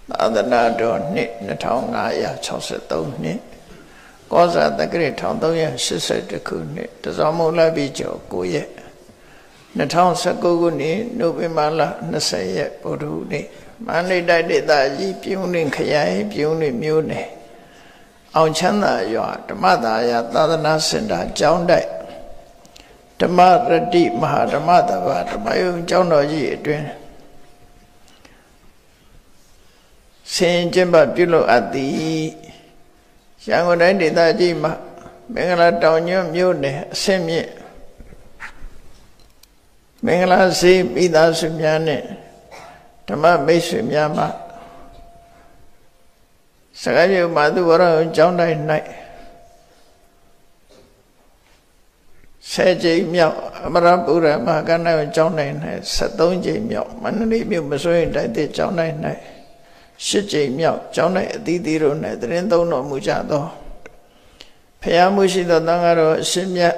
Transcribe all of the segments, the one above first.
သာသနာတော်နှစ်2563နှစ်ကောဇာတက္ကရာ1381ခုနှစ်တဇောမုလပိကျော်9ရက်2019ခုနှစ်နိုဝင်ဘာလ20ရက်ဗုဒ္ဓဟူးနေ့မန္တလေးတိုင်းဒေသကြီးပြုံးလင်းခရိုင်ပြုံးလင်းမြို့နယ်အောင်ချမ်းသာရွာဓမ္မသာယသာသနာစင်တာကျောင်းတိုက်ဓမ္မရတိမဟာဓမ္မတဘာဓမ္မယုံကျောင်းတော်ကြီးအတွင်ဆင်ကျင့်ပြုလုပ်အပ်သည်ရန်ကုန်တိုင်းဒေသကြီးမှာမင်္ဂလာတောင်ညွန့်မြို့နယ်အဆင့်မြင့်မင်္ဂလာစေမိသားစုများနဲ့ဓမ္မမိတ်ဆွေများမှစကားပြုမာသူဝရကျောင်းတိုင်း၌ဆယ်ကြိမ်မြောက်အမရပူရမဟာကဏ္ဍကျောင်းတိုင်း၌73ကြိမ်မြောက်မန္တလေးမြို့မစိုးရင်တိုက်တဲ့ကျောင်းတိုင်း၌8ကြိမ်မြောက်ကျောင်းတိုင်းအသီးသီးတို့၌သရင်သုံးတော်မူကြသောဖျားမှုရှိသောသံဃာတော်အရှင်မြတ်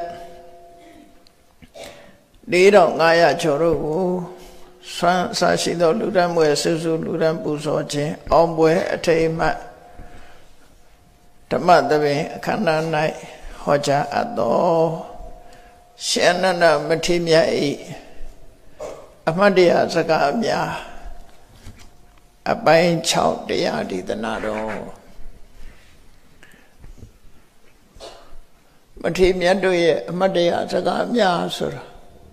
4500ကျော်တို့ကိုဆွမ်းအစရှိသောလူရန်မွေဆူဆူလူရန်ပူဇော်ခြင်းအောင်ပွဲအထိမ်းအမှတ်ဓမ္မသဘင်အခမ်းအနား၌ဟောကြားအပ်သောရှင်အနန္ဒမထေရမြတ်၏အမှတ်တရစကားများအပိုင်း6တရားဒေသနာတော်မထေရမြတ်တို့ရဲ့အမှတ်တရစကားများဆိုတာ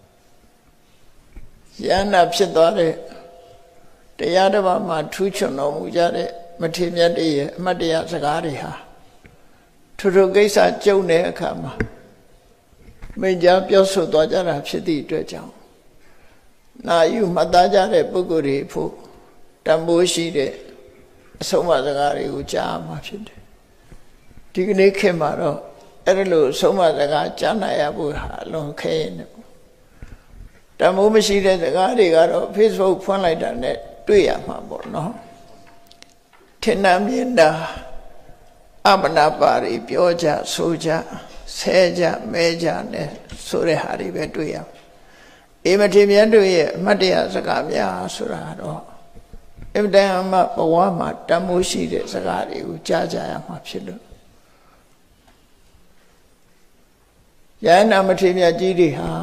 ယန္နာဖြစ်သွားတဲ့တရားတစ်ပါးမှာထူးချွန်တော်မူကြတဲ့မထေရမြတ်တို့ရဲ့အမှတ်တရစကားတွေဟာထူးထူးကိစ္စကြုံတဲ့အခါမှာမိန့်ကြားပြောဆိုသွားကြတာဖြစ်သည့်အတွက်ကြောင့်နာယူမှတ်သားကြတဲ့ပုဂ္ဂိုလ်တွေဖို့တန်ဖိုးရှိတဲ့အဆုံးအမစကားတွေကိုကြားမှာဖြစ်တယ်ဒီကနေ့ခေတ်မှာတော့အဲ့ဒါလို့အဆုံးအမစကားကြားနိုင်ရဖို့ဟာအလွန်ခဲရင်တယ်တန်ဖိုးမရှိတဲ့စကားတွေကတော့ Facebook ဖွင့်လိုက်တာနဲ့တွေ့ရမှာပေါ့နော်ထင်နှံမြင်တာအပနာပါရီပြောကြဆိုကြဆဲကြမဲကြနဲ့ဆိုတဲ့ဟာတွေပဲတွေ့ရအေမထေရမြတ်တို့ရဲ့အမှတ်တရစကားများဆိုတာတော့အဗ္ဗဒံမဘဝမှာတန်မိုးရှိတဲ့စကားတွေကိုကြားကြရမှာဖြစ်လို့ယန္နာမထေရမြတ်ကြီးတွေဟာ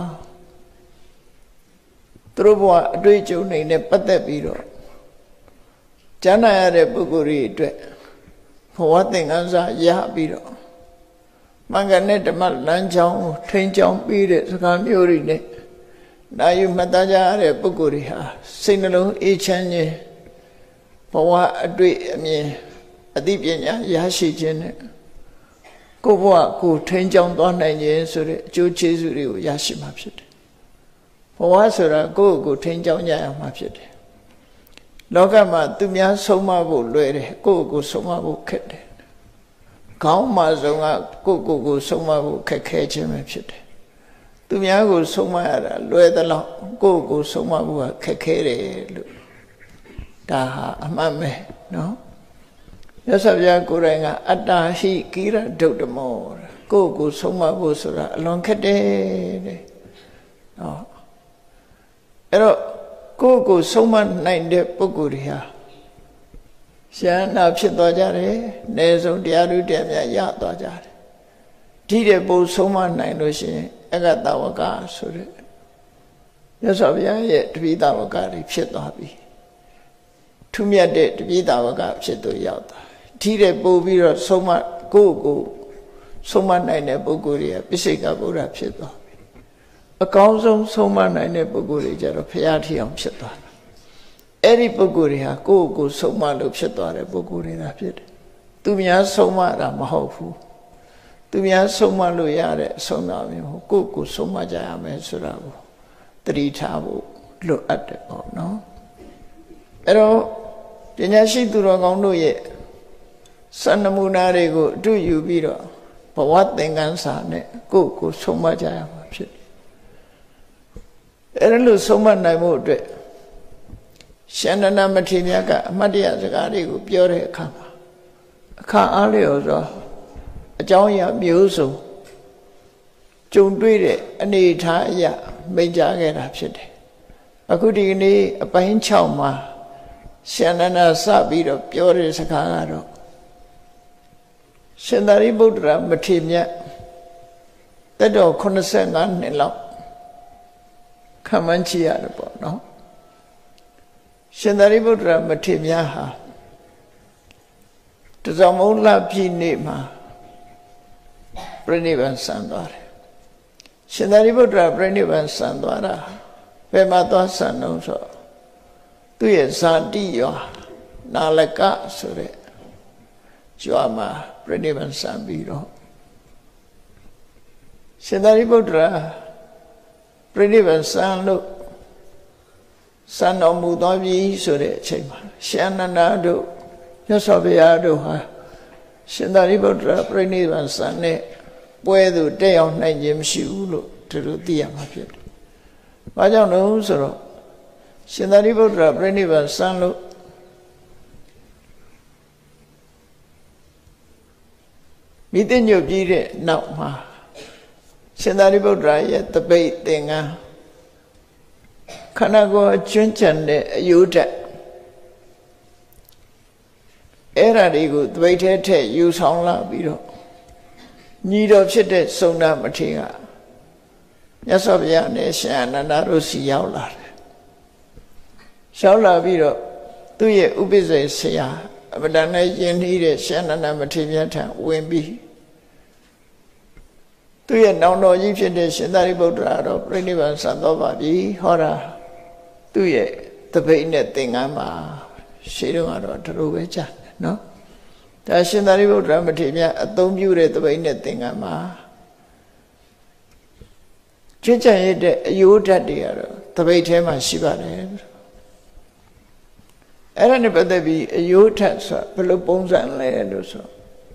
သူတို့ဘဝအတွေ့အကြုံတွေနဲ့ပတ်သက်ပြီးတော့ကြားနာရတဲ့ပုဂ္ဂိုလ်တွေအတွက်ဘဝသင်္ကန်းစာရပြီးတော့မင်္ဂနဲ့ဓမ္မလမ်းကြောင်းထိန်းကြောင်းပြီးတဲ့စကားမျိုးတွေနဲ့နာယူမှတ်သားကြရတဲ့ပုဂ္ဂိုလ်တွေဟာစိတ်နှလုံးအေးချမ်းခြင်းဘဝအတွေ့အမြင်အသိပညာရရှိခြင်းနဲ့ကိုယ်ဘဝကိုထိန်းကြောင်းသွားနိုင်ခြင်းဆိုတဲ့အကျိုးကျေးဇူးတွေကိုရရှိမှာဖြစ်တယ်ဘဝဆိုတာကိုယ့်ကိုထိန်းကြောင်းကြရမှာဖြစ်တယ်လောကမှာသူများဆုံးမဖို့လွယ်တယ်ကိုယ့်ကိုဆုံးမဖို့ခက်တယ်ခေါင်းမှာဆုံးကကိုယ့်ကိုဆုံးမဖို့ခက်ခဲခြင်းပဲဖြစ်တယ်သူများကိုဆုံးမရတာလွယ်သလောက်ကိုယ့်ကိုဆုံးမဖို့ခက်ခဲတယ်လို့ဒါဟာအမှန်ပဲနော်မြတ်စွာဘုရားကိုယ်တိုင်ကအတ္တဟိကိရဒုဒ္ဓမောကိုယ့်ကိုဆုံးမဖို့ဆိုတာအလွန်ခက်တယ်တဲ့နော်အဲ့တော့ကိုယ့်ကိုဆုံးမနိုင်တဲ့ပုဂ္ဂိုလ်တွေဟာရှန္နာဖြစ်သွားကြတယ်။နေဆုံးတရားဓုတရားများရသွားကြတယ်။ဒီတဲ့ပုံဆုံးမနိုင်လို့ရှိရင်အဂတဝကဆိုတဲ့မြတ်စွာဘုရားရဲ့တပိဋဝကတွေဖြစ်သွားပြီ။ထူးမြတ်တဲ့တပိဋဝကဖြစ်သူရောက်သွား။ဒီတဲ့ပို့ပြီးတော့ဆုံးမကိုယ့်ကိုဆုံးမနိုင်တဲ့ပုဂ္ဂိုလ်တွေကပိစိကဗုဒ္ဓဖြစ်သွားပြီ။အကောင်းဆုံးဆုံးမနိုင်တဲ့ပုဂ္ဂိုလ်တွေကြတော့ဘုရားထီအောင်ဖြစ်သွားတယ်အဲ့ဒီပုဂ္ဂိုလ်တွေဟာကိုယ့်ကိုဆုံးမလို့ဖြစ်သွားတဲ့ပုဂ္ဂိုလ်တွေသာဖြစ်တယ်။သူများဆုံးမတာမဟုတ်ဘူး။သူများဆုံးမလို့ရတဲ့အဆုံးအမမျိုးကိုယ့်ကိုဆုံးမကြရမယ်ဆိုတာကိုသတိထားဖို့လိုအပ်တယ်ပေါ့နော်။အဲ့တော့ပညာရှိသူတော်ကောင်းတို့ရဲ့စံနမူနာတွေကိုအတူယူပြီးတော့ဘဝသင်္ကန်းစာနဲ့ကိုယ့်ကိုဆုံးမကြရမှာဖြစ်တယ်။အဲ့လိုဆုံးမနိုင်ဖို့အတွက်ရှင်နန္ဒမထေရမြတ်ကအမှတ်တရစကားတွေကိုပြောတဲ့အခါမှာအခါအားလျော်စွာအကြောင်းအရာမျိုးစုံကြုံတွေ့တဲ့အနေအထားအရာမိန့်ကြားခဲ့တာဖြစ်တယ်အခုဒီကနေ့အပိုင်း6မှာရှင်နန္ဒစပြီးတော့ပြောတဲ့စကားကတော့ရှင်သာရိပုတ္တရာမထေရမြတ်တက်တော်85နှစ်လောက်ခံမှန်းကြည့်ရတယ်ပေါ့နော်ရှင်သာရိပုတ္တရာမထေရမြတ်ဟာတစောင်းမုံလပြည့်နေ့မှာပြိဋိဘံဆံသွားတယ်ရှင်သာရိပုတ္တရာပြိဋိဘံဆံသွားတာဘယ်မှာသွားဆံတော့ဆိုသူ့ရဲ့ဇာတိရွာနာလကဆိုတဲ့ရွာမှာပြိဋိဘံဆံပြီးတော့ရှင်သာရိပုတ္တရာပြိဋိဘံဆံလို့ဆံတော်မူသွားပြီဆိုတဲ့အချိန်မှာရှင်အနန္ဒာတို့မြတ်စွာဘုရားတို့ဟာရှင်သာရိပုတ္တရာပြိဋိဘံဆံနဲ့ပွဲသူတက်ရောက်နိုင်ခြင်းမရှိဘူးလို့သူတို့သိရမှာဖြစ်တယ်။ဘာကြောင့်လဲဆိုတော့ရှင်သာရိပုတ္တရာပြိဋိဘံဆံလို့မိသိညွတ်ပြီးတဲ့နောက်မှာရှင်သာရိပုတ္တရာရဲ့တပိတ်သင်္ကန်းခန္ဓာကိုယ်အကျွမ်းကျန်တဲ့အယုဒ္ဓအဲ့ဓာတွေကိုတပိတ်ထဲထည့်ယူဆောင်လာပြီးတော့ညီတော်ဖြစ်တဲ့စုံနာမထေရကမြတ်စွာဘုရားနဲ့ရှင်အနန္ဒာတို့စီရောက်လာတယ်ရောက်လာပြီးတော့သူ့ရဲ့ဥပိ္ပဇေဆရာအပဒနဲ့ယဉ်နှီးတဲ့ရှင်အနန္ဒာမထေရမြတ်ထံဝင်ပြီးသူ့ရဲ့နောင်တော်ကြီးဖြစ်တဲ့ရှင်သာရိပုတ္တရာတော့ပြိဋိဘံဆံတော်ပါပြီဟောတာသူ့ရဲ့တပိတ်နဲ့သင်္ကန်းမှာရှေးတုန်းကတော့ဒီလိုပဲကြားတယ်နော်ဒါရှင်သာရိပုတ္တရာမထေရမြတ်အသုံးပြုတဲ့တပိတ်နဲ့သင်္ကန်းမှာကျွတ်ကြံရတဲ့အယိုးဓာတ်တွေကတော့တပိတ်ထဲမှာရှိပါတယ်အဲ့ဒါနဲ့ပတ်သက်ပြီးအယိုးဓာတ်ဆိုဘယ်လိုပုံစံလဲလို့ဆို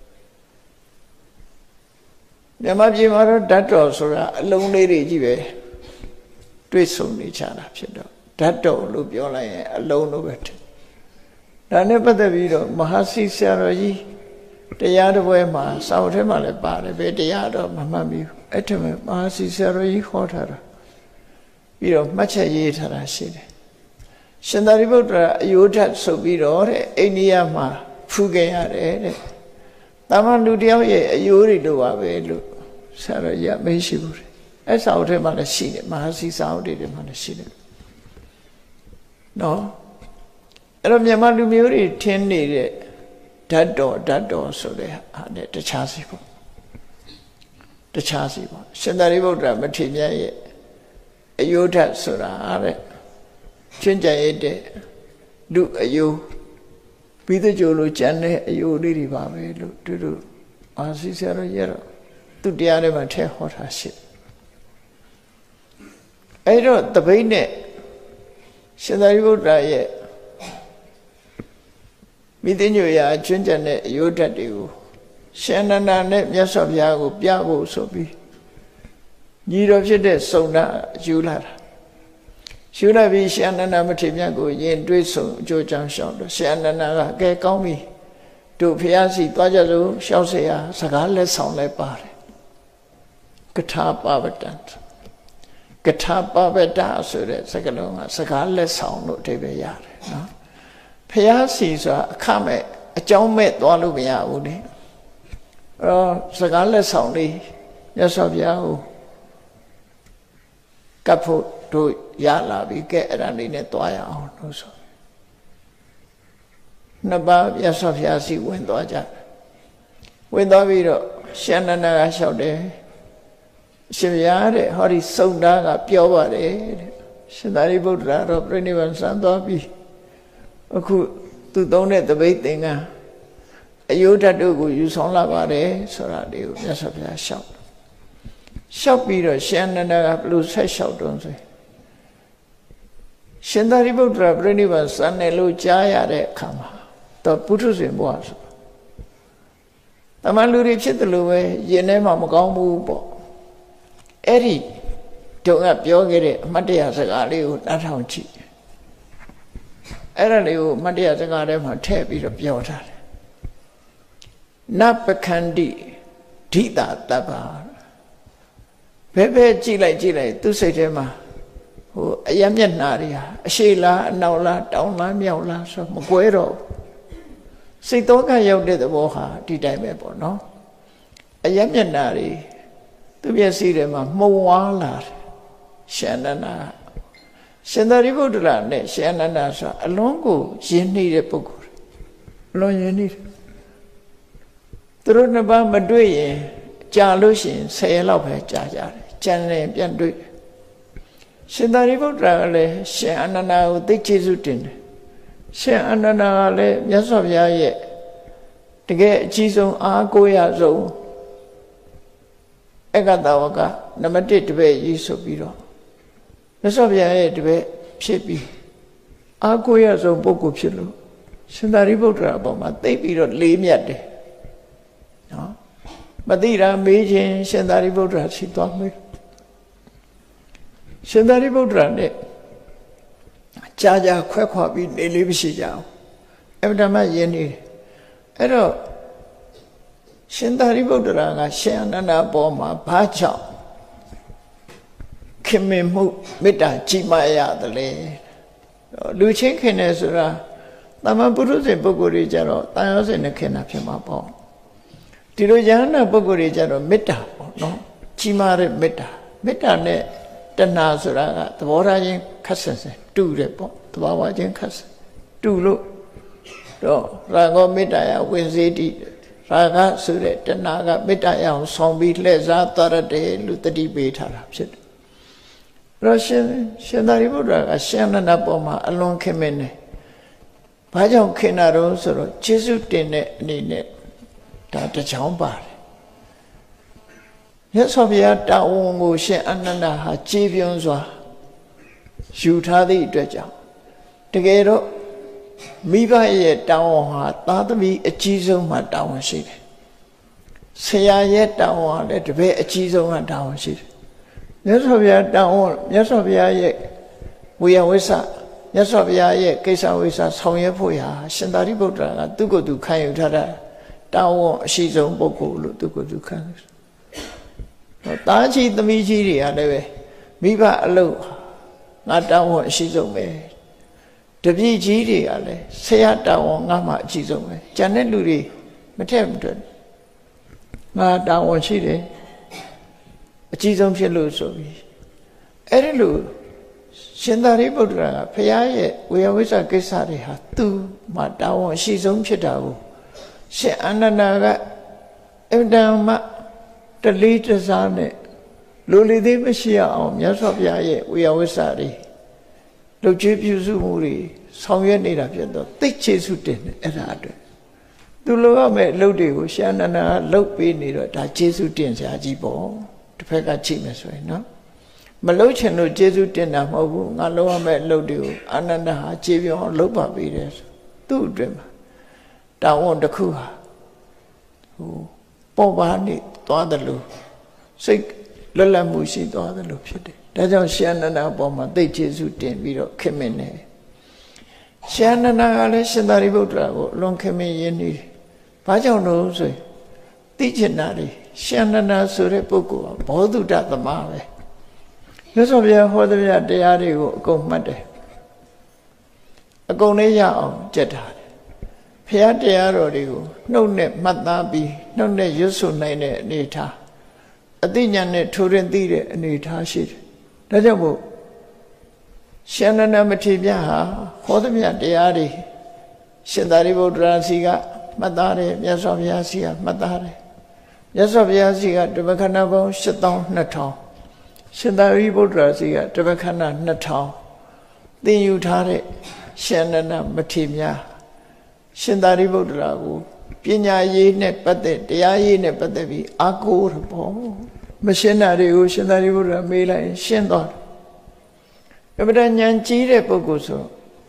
မြန်မာပြည်မှာတော့ဓာတ်တော်ဆိုတာအလုံးလေးတွေကြီးပဲတွေ့ဆုံနေကြတာဖြစ်တော့ဓာတ်တော်လို့ပြောလိုက်ရင်အလုံးလို့ပဲတယ်ဒါနဲ့ပတ်သက်ပြီးတော့မဟာစီဆရာတော်ကြီးတရားတစ်ပွဲမှာစာအုပ်ထဲမှာလည်းပါတယ်ဘယ်တရားတော့မမှတ်မိဘူးအဲ့ထက်မဟာစီဆရာတော်ကြီးဟောထားတာပြီးတော့မှတ်ချက်ရေးထားတာရှိတယ်ရှင်သာရိပုတ္တရာအယိုးဓာတ်ဆုပ်ပြီးတော့တဲ့အိန္ဒိယမှာဖူးခဲ့ရတယ်တဲ့တာမန်လူတယောက်ရဲ့အယိုးတွေလိုပါပဲလို့ဆရာတော်ကြီးမရှိဘူးတဲ့အဲ့စာအုပ်ထဲမှာလည်းရှိတယ်မဟာစီစာအုပ်တွေမှာလည်းရှိတယ်နော်အဲ့တော့မြန်မာလူမျိုးတွေထင်းနေတဲ့ဓာတ်တော်ဆိုတဲ့ဟာနဲ့တခြားစီပေါ့ရှင်သာရိပုတ္တရာမထေရမြတ်ရဲ့အယိုးဓာတ်ဆိုတာတဲ့ချွင်းကြံရတဲ့လူအယိုးပြီးတဲ့ကြိုလို့ကျန်တဲ့အယိုးလေးတွေပါပဲလို့တို့အာစီဆရာတော်ရတော့သူတရားထဲမှာထည့်ဟောထားရှိအဲ့တော့တပိတ်နဲ့ရှင်သာရိပုတ္တရာရဲ့မိသိညွတ်ရာကျွမ်းကျင်တဲ့အယုဒ္ဓတ်တွေကိုရှင်အနန္ဒာနဲ့မြတ်စွာဘုရားကိုပြဖို့ဆိုပြီးညီတော်ဖြစ်တဲ့စုံနာယူလာတာယူလာပြီးရှင်အနန္ဒာမထေရမြတ်ကိုယင်တွေးဆုံအကျိုးချမ်းရှောက်တော့ရှင်အနန္ဒာကကဲကောင်းပြီတို့ဘုရားစီသွားကြလို့ရှောက်เสียစကားလက်ဆောင်လဲပါတယ်ကထာပဝတ္တံကထာပဝတ္တဆိုတဲ့စကားလုံးကစကားလက်ဆောင်လို့အဓိပ္ပာယ်ရတယ်နော်ဖျားစီဆိုတာအခမဲ့အကြောင်းမဲ့သွားလို့မရဘူးလေအဲ့တော့စကားလက်ဆောင်လေးမြတ်စွာဘုရားကိုကပ်ဖို့တို့ရလာပြီကဲအဲ့ဒါလေးနဲ့သွားရအောင်လို့ဆိုနှစ်ပါးမြတ်စွာဘုရားစီဝင်သွားကြဝင်သွားပြီးတော့ရှင်အနန္ဒာကလျှောက်တယ်ရှင်ဘုရားတဲ့ဟောဒီစုံသားကပြောပါတယ်တဲ့ရှင်သာရိပုတ္တရာတော့ပြိဋိဘံဆံသွားပြီးအခုသူသုံးတဲ့တပိတ်သင်္ကန်းအယုဒ္ဓတ်တို့ကိုယူဆောင်လာပါတယ်ဆိုတာလေးကိုမြတ်စွာဘုရားလျှောက်ပြီးတော့ရှင်အနန္ဒာကဘလို့ဆက်လျှောက်တုံးဆိုရှင်သာရိပုတ္တရာပြိဋိဘံဆံတယ်လို့ကြားရတဲ့အခါမှာတော့ပုထုဇဉ်ဘဝဆိုတမန်လူတွေဖြစ်တယ်လို့ပဲယင်ထဲမှာမကောင်းဘူးပေါ့အဲ့ဒီတုန်းကပြောခဲ့တဲ့အမတ်တရားစကားလေးကိုနားထောင်ကြည့်အဲ့ဒါလေးကိုအမတ်တရားစကားထဲမှာထည့်ပြီးတော့ပြောထားတယ်နပခန္တိဓိတာတပ္ပဘယ်ကြည့်လိုက်သူ့စိတ်ထဲမှာအယမျက်နှာတွေဟာအရှိလားအနောက်လားတောင်လားမြောက်လားဆိုမကွဲတော့စိတ်တော်ကရောက်တဲ့သဘောဟာဒီတိုင်းပဲပေါ့နော်အယမျက်နှာတွေသူမျက်စိထဲမှာမှုံဝါးလာတယ်ရှင်အနန္ဒာရှင်သာရိပုတ္တရာနဲ့ရှင်အနန္ဒာဆိုအလွန်ကိုယဉ်နှီးတဲ့ပုဂ္ဂိုလ်အလွန်ယဉ်နှီးတယ်သူတို့နှစ်ပါးမတွေ့ရင်ကြာလို့ရှိရင်10ရက်လောက်ပဲကြာကြတယ်ကြံတယ်ပြန်တွေ့ရှင်သာရိပုတ္တရာကလည်းရှင်အနန္ဒာကိုသိကျေးဇူးတင်တယ်ရှင်အနန္ဒာကလည်းမြတ်စွာဘုရားရဲ့တကယ်အကြီးဆုံးအားကိုးရဆုံးအက္ခတဝကနံပါတ်1တပည့်ကြီးဆိုပြီးတော့မြတ်စွာဘုရားရဲ့တပည့်ဖြစ်ပြီးအားကိုးရဆုံးပုဂ္ဂိုလ်ဖြစ်လို့ရှင်သာရိပုတ္တရာအပေါ်မှာသိပြီးတော့လေးမြတ်တယ်နော်မသိတာမေးခြင်းရှင်သာရိပုတ္တရာရှိသွားမေးရှင်သာရိပုတ္တရာနဲ့ကြာကြာခွဲခွာပြီးနေလေးမရှိကြအောင်အမှန်တမ်းယဉ်နေတယ်အဲ့တော့ရှင်သာရိပုတ္တရာကရှင်အနန္ဒာပေါ်မှာဘာကြောင့်ခင်မင်မှုမေတ္တာကြီးမားရတယ်လေလူချင်းခင်တယ်ဆိုတာတမန်ပုရုဇဉ်ပုဂ္ဂိုလ်တွေကြတော့တန်ရောစင်နဲ့ခင်တာဖြစ်မှာပေါ့ဒီလိုယန္နာပုဂ္ဂိုလ်တွေကြတော့မေတ္တာပေါ့နော်ကြီးမားတဲ့မေတ္တာနဲ့တဏှာဆိုတာကသဘောထားချင်းခက်ဆင်ဆင်တူတယ်ပေါ့သဘာဝချင်းခက်ဆင်တူလို့တော့ရာဂောမေတ္တာယဝင်စေတိရာဂဆိုတဲ့တဏှာကမေတ္တာယအောင်ဆောင်ပြီးလှည့်စားသွားတယ်လို့တတိပေးထားတာဖြစ်တယ်။ရောရှင်သာရိပုတ္တရာကရှင်အနန္ဒာပေါ်မှာအလွန်ခင်မင်းတယ်။ဘာကြောင့်ခင်တာတော့ဆိုတော့ကျေးဇူးတင်တဲ့အနေနဲ့ဒါတစ်ချောင်းပါတယ်မြတ်စွာဘုရားတာဝန်ကိုရှင်အနန္ဒာဟာကြည်ပြွန်းစွာယူထားသည့်အတွက်ကြောင့်တကယ်တော့မိဘရဲ့တာဝန်ဟာသားသမီးအကြီးဆုံးမှတာဝန်ရှိတယ်ဆရာရဲ့တာဝန်ဟာလည်းတပည့်အကြီးဆုံးကတာဝန်ရှိတယ်မြတ်စွာဘုရားတာဝန်မြတ်စွာဘုရားရဲ့ဝေယဝိဆမြတ်စွာဘုရားရဲ့ကိစ္စဝိဆဆောင်ရွက်ဖို့ရာရှင်သာရိပုတ္တရာကသူ့ကိုယ်သူခံယူထားတာတာဝန်အရှိဆုံးပုဂ္ဂိုလ်လို့သူ့ကိုယ်သူခံယူတာကြီးသမီးကြီးတွေကလည်းပဲမိဘအလုပ်ငါတာဝန်အရှိဆုံးပဲတပည့်ကြီးတွေကလည်းဆရာတာဝန်ငါမှအကြီးဆုံးပဲကျန်တဲ့လူတွေမထက်မတွက်ငါတာဝန်ရှိတယ်အကြီးဆုံးဖြစ်လို့ဆိုပြီးအဲ့ဒီလိုရှင်သာရိပုတ္တရာကဘုရားရဲ့ဝေယဝိဇ္ဇကိစ္စတွေဟာသူ့မှာတာဝန်အရှိဆုံးဖြစ်တာကိုရှင်အနန္ဒာကအင်တန်မှတလေးတစားနဲ့လူလီသေးမရှိအောင်မြတ်စွာဘုရားရဲ့ဝေယဝိဇ္ဇတွေလှုပ်ကြွေးပြုစုမှုတွေဆောင်ရွက်နေတာဖြစ်တော့သိကျေစုတင်တယ်အဲ့ဒါအတွက်သူလိုရမယ့်အလုပ်တွေကိုရှင်အနန္ဒာကလုပ်ပေးနေတော့ဒါကျေစုတင်စရာကြီးပေါ့တစ်ဖက်ကကြည့်မယ်ဆိုရင်နော်မလုပ်ချင်လို့ကျေစုတင်တာမဟုတ်ဘူးငါလုပ်ရမယ့်အလုပ်တွေကိုအနန္ဒာဟာခြေပြောင်းလုပ်ပါပေးတယ်ဆိုသူ့အတွက်မှာတာဝန်တစ်ခုဟာပေါ်ပါနေသွားတယ်လို့စိတ်လွတ်လပ်မှုရှိသွားတယ်လို့ဖြစ်တယ်ဒါကြောင့်ရှင်အနန္ဒာအပေါ်မှာသိကျေစုတင်ပြီးတော့ခင်မင်နေရှင်အနန္ဒာကလည်းရှင်သာရိပုတ္တရာကိုအလွန်ခင်မင်ရင်းနေတယ်ဘာကြောင့်လို့ဆိုရင်သိချင်တာတွေရှင်အနန္ဒာဆိုတဲ့ပုဂ္ဂိုလ်ကဘောဓုတသမားပဲမြတ်စွာဘုရားဟောတဲ့တရားတွေကိုအကုန်မှတ်တယ်အကုန်လေးရအောင်ကြက်ထားတယ်ဘုရားတရားတော်တွေကိုနှုတ်နဲ့မှတ်သားပြီးနှုတ်နဲ့ရွတ်ဆိုနိုင်တဲ့အနေထားအသိဉာဏ်နဲ့ထိုးရင်သိတဲ့အနေထားရှိတယ်ဒါကြောင့်မို့ရှင်အနန္ဒာမထေရဟာဟောတဲ့တရားတွေရှင်သာရိပုတ္တရာစီကမှတ်သားတယ်မြတ်စွာဘုရားစီကမှတ်သားတယ်မြတ်စွာဘုရားစီကဓမ္မခန္ဓာပေါင်း82,000ရှင်သာရိပုတ္တရာစီကဓမ္မခန္ဓာ2,000သင်ယူထားတဲ့ရှင်အနန္ဒာမထေရရှင်သာရိပုတ္တရာကိုပညာရေးနဲ့ပတ်သက်တရားရေးနဲ့ပတ်သက်ပြီးအာကိုရပေါ့မရှင်းတာတွေကိုရှင်သာရိပုတ္တရာမေးလိုက်ရင်ရှင်းသွားတယ်အမှန်တန်ဉာဏ်ကြီးတဲ့ပုဂ္ဂိုလ်ဆို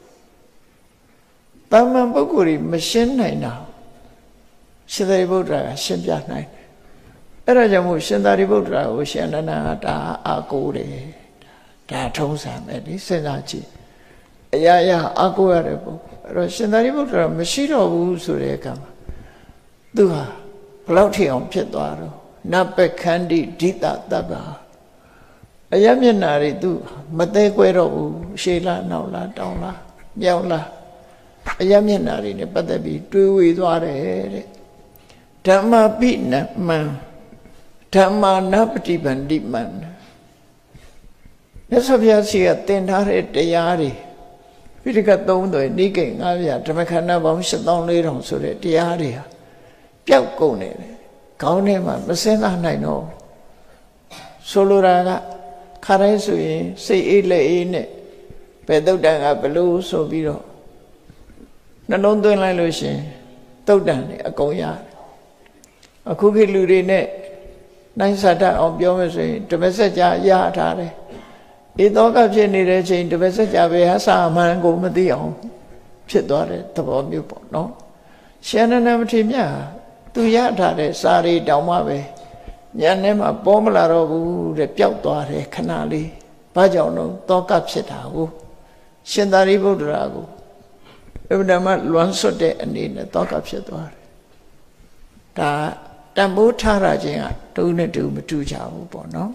တာမန်ပုဂ္ဂိုလ်ကြီးမရှင်းနိုင်တာရှင်သာရိပုတ္တရာကရှင်းပြနိုင်တယ်အဲ့ဒါကြောင့်မို့ရှင်သာရိပုတ္တရာကိုရှင်အနန္ဒာကဒါအာကိုတယ်ဒါထုံးစံပဲဒီစဉ်းစားကြည့်အရာရာအာကိုရတဲ့ပုဂ္ဂိုလ်အဲ့တော့ရှင်သာရိပုတ္တရာမရှိတော့ဘူးဆိုတဲ့အခါမှာသူဟာဘလောက်ထိအောင်ဖြစ်သွားတော့နပခန္တိဒိတတပ္ပအယမျက်နာတွေသူမသေးကွဲတော့ဘူးရှေးလားနောက်လားတောင်လားမြောက်လားအယမျက်နာတွေနဲ့ပတ်သက်ပြီးတွေးဝေသွားတယ်တဲ့ဓမ္မပိနမံဓမ္မာနပฏิပန္တိမံမြတ်စွာဘုရားရှိကသင်ထားတဲ့တရားတွေပိဋကတ်3သွယ်နိဂိတ်9ပြဓမ္မခန္ဓာပေါင်း8400ဆိုတဲ့တရားတွေဟာပျောက်ကုန်နေတယ်ခေါင်းထဲမှာမစင်းစားနိုင်တော့ဆိုလိုတာကခါတိုင်းဆိုရင်စိတ်အေးလက်အေးနဲ့ဘယ်သုတ်တန်ကဘလို့ဆိုပြီးတော့နှလုံးသွင်းလိုက်လို့ရှင်သုတ်တန်တွေအကုန်ရတယ်အခုခေတ်လူတွေနဲ့နိုင်စာတတ်အောင်ပြောမယ်ဆိုရင်ဓမ္မစကြာရထားတယ်ဧသောကဖြစ်နေတဲ့ချိန်ဓမ္မစကြာပဲဟာစာမှန်ကိုမသိအောင်ဖြစ်သွားတဲ့သဘောမျိုးပေါ့နော်ရှင်နန္ဒမထေရမြတ်သူရထားတဲ့စာရီတောင်မှပဲဉာဏ်ထဲမှာပေါ်မလာတော့ဘူးတဲ့ပျောက်သွားတယ်ခဏလေးဘာကြောင့်လို့သောကဖြစ်တာကိုရှင်သာရိပုတ္တရာကိုအဗ္ဗဓမ္မလွမ်းဆွတ်တဲ့အနေနဲ့သောကဖြစ်သွားတယ်ဒါတန်ဖိုးထားရခြင်းကတူနဲ့တူမတူကြဘူးပေါ့နော်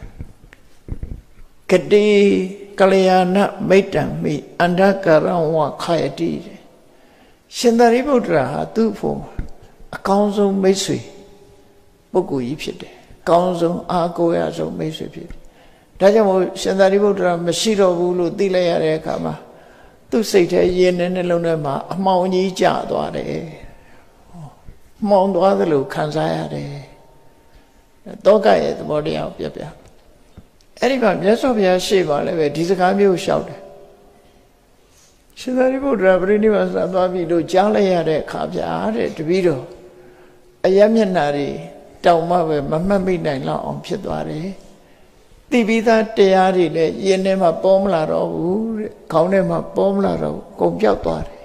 ကတိကလျာဏမိတ္တံမိအန္တကရံဝခယတိရှင်သာရိပုတ္တရာဟာသူ့ဖို့အကောင်းဆုံးမိတ်ဆွေပုဂ္ဂိုလ်ကြီးဖြစ်တယ်အကောင်းဆုံးအားကိုးရဆုံးမိတ်ဆွေဖြစ်တယ်ဒါကြောင့်မို့ရှင်သာရိပုတ္တရာမရှိတော့ဘူးလို့သိလိုက်ရတဲ့အခါမှာသူ့စိတ်ထဲရင်နဲ့နှလုံးထဲမှာအမှောင်ကြီးကျသွားတယ်မှောင်သွားသလိုခံစားရတယ်တောကရဲ့သဘောတရားကိုပြအဲ့ဒီမှာမြတ်စွာဘုရားရှေ့ပါလည်းပဲဒီစကားမျိုးလျှောက်တယ်ရှင်သာရိပုတ္တရာပြိဋိဘံစသွားပြီလို့ကြားလိုက်ရတဲ့အခါပြတဲ့တပည့်တော်အယမျက်နာတွေတောင်မှပဲမမှတ်မိနိုင်လောက်အောင်ဖြစ်သွားတယ်သိပြီးသားတရားတွေလည်းယင်ထဲမှာပေါ်မလာတော့ဘူးတဲ့ခေါင်းထဲမှာပေါ်မလာတော့ဘူးကုန်ပြောက်သွားတယ်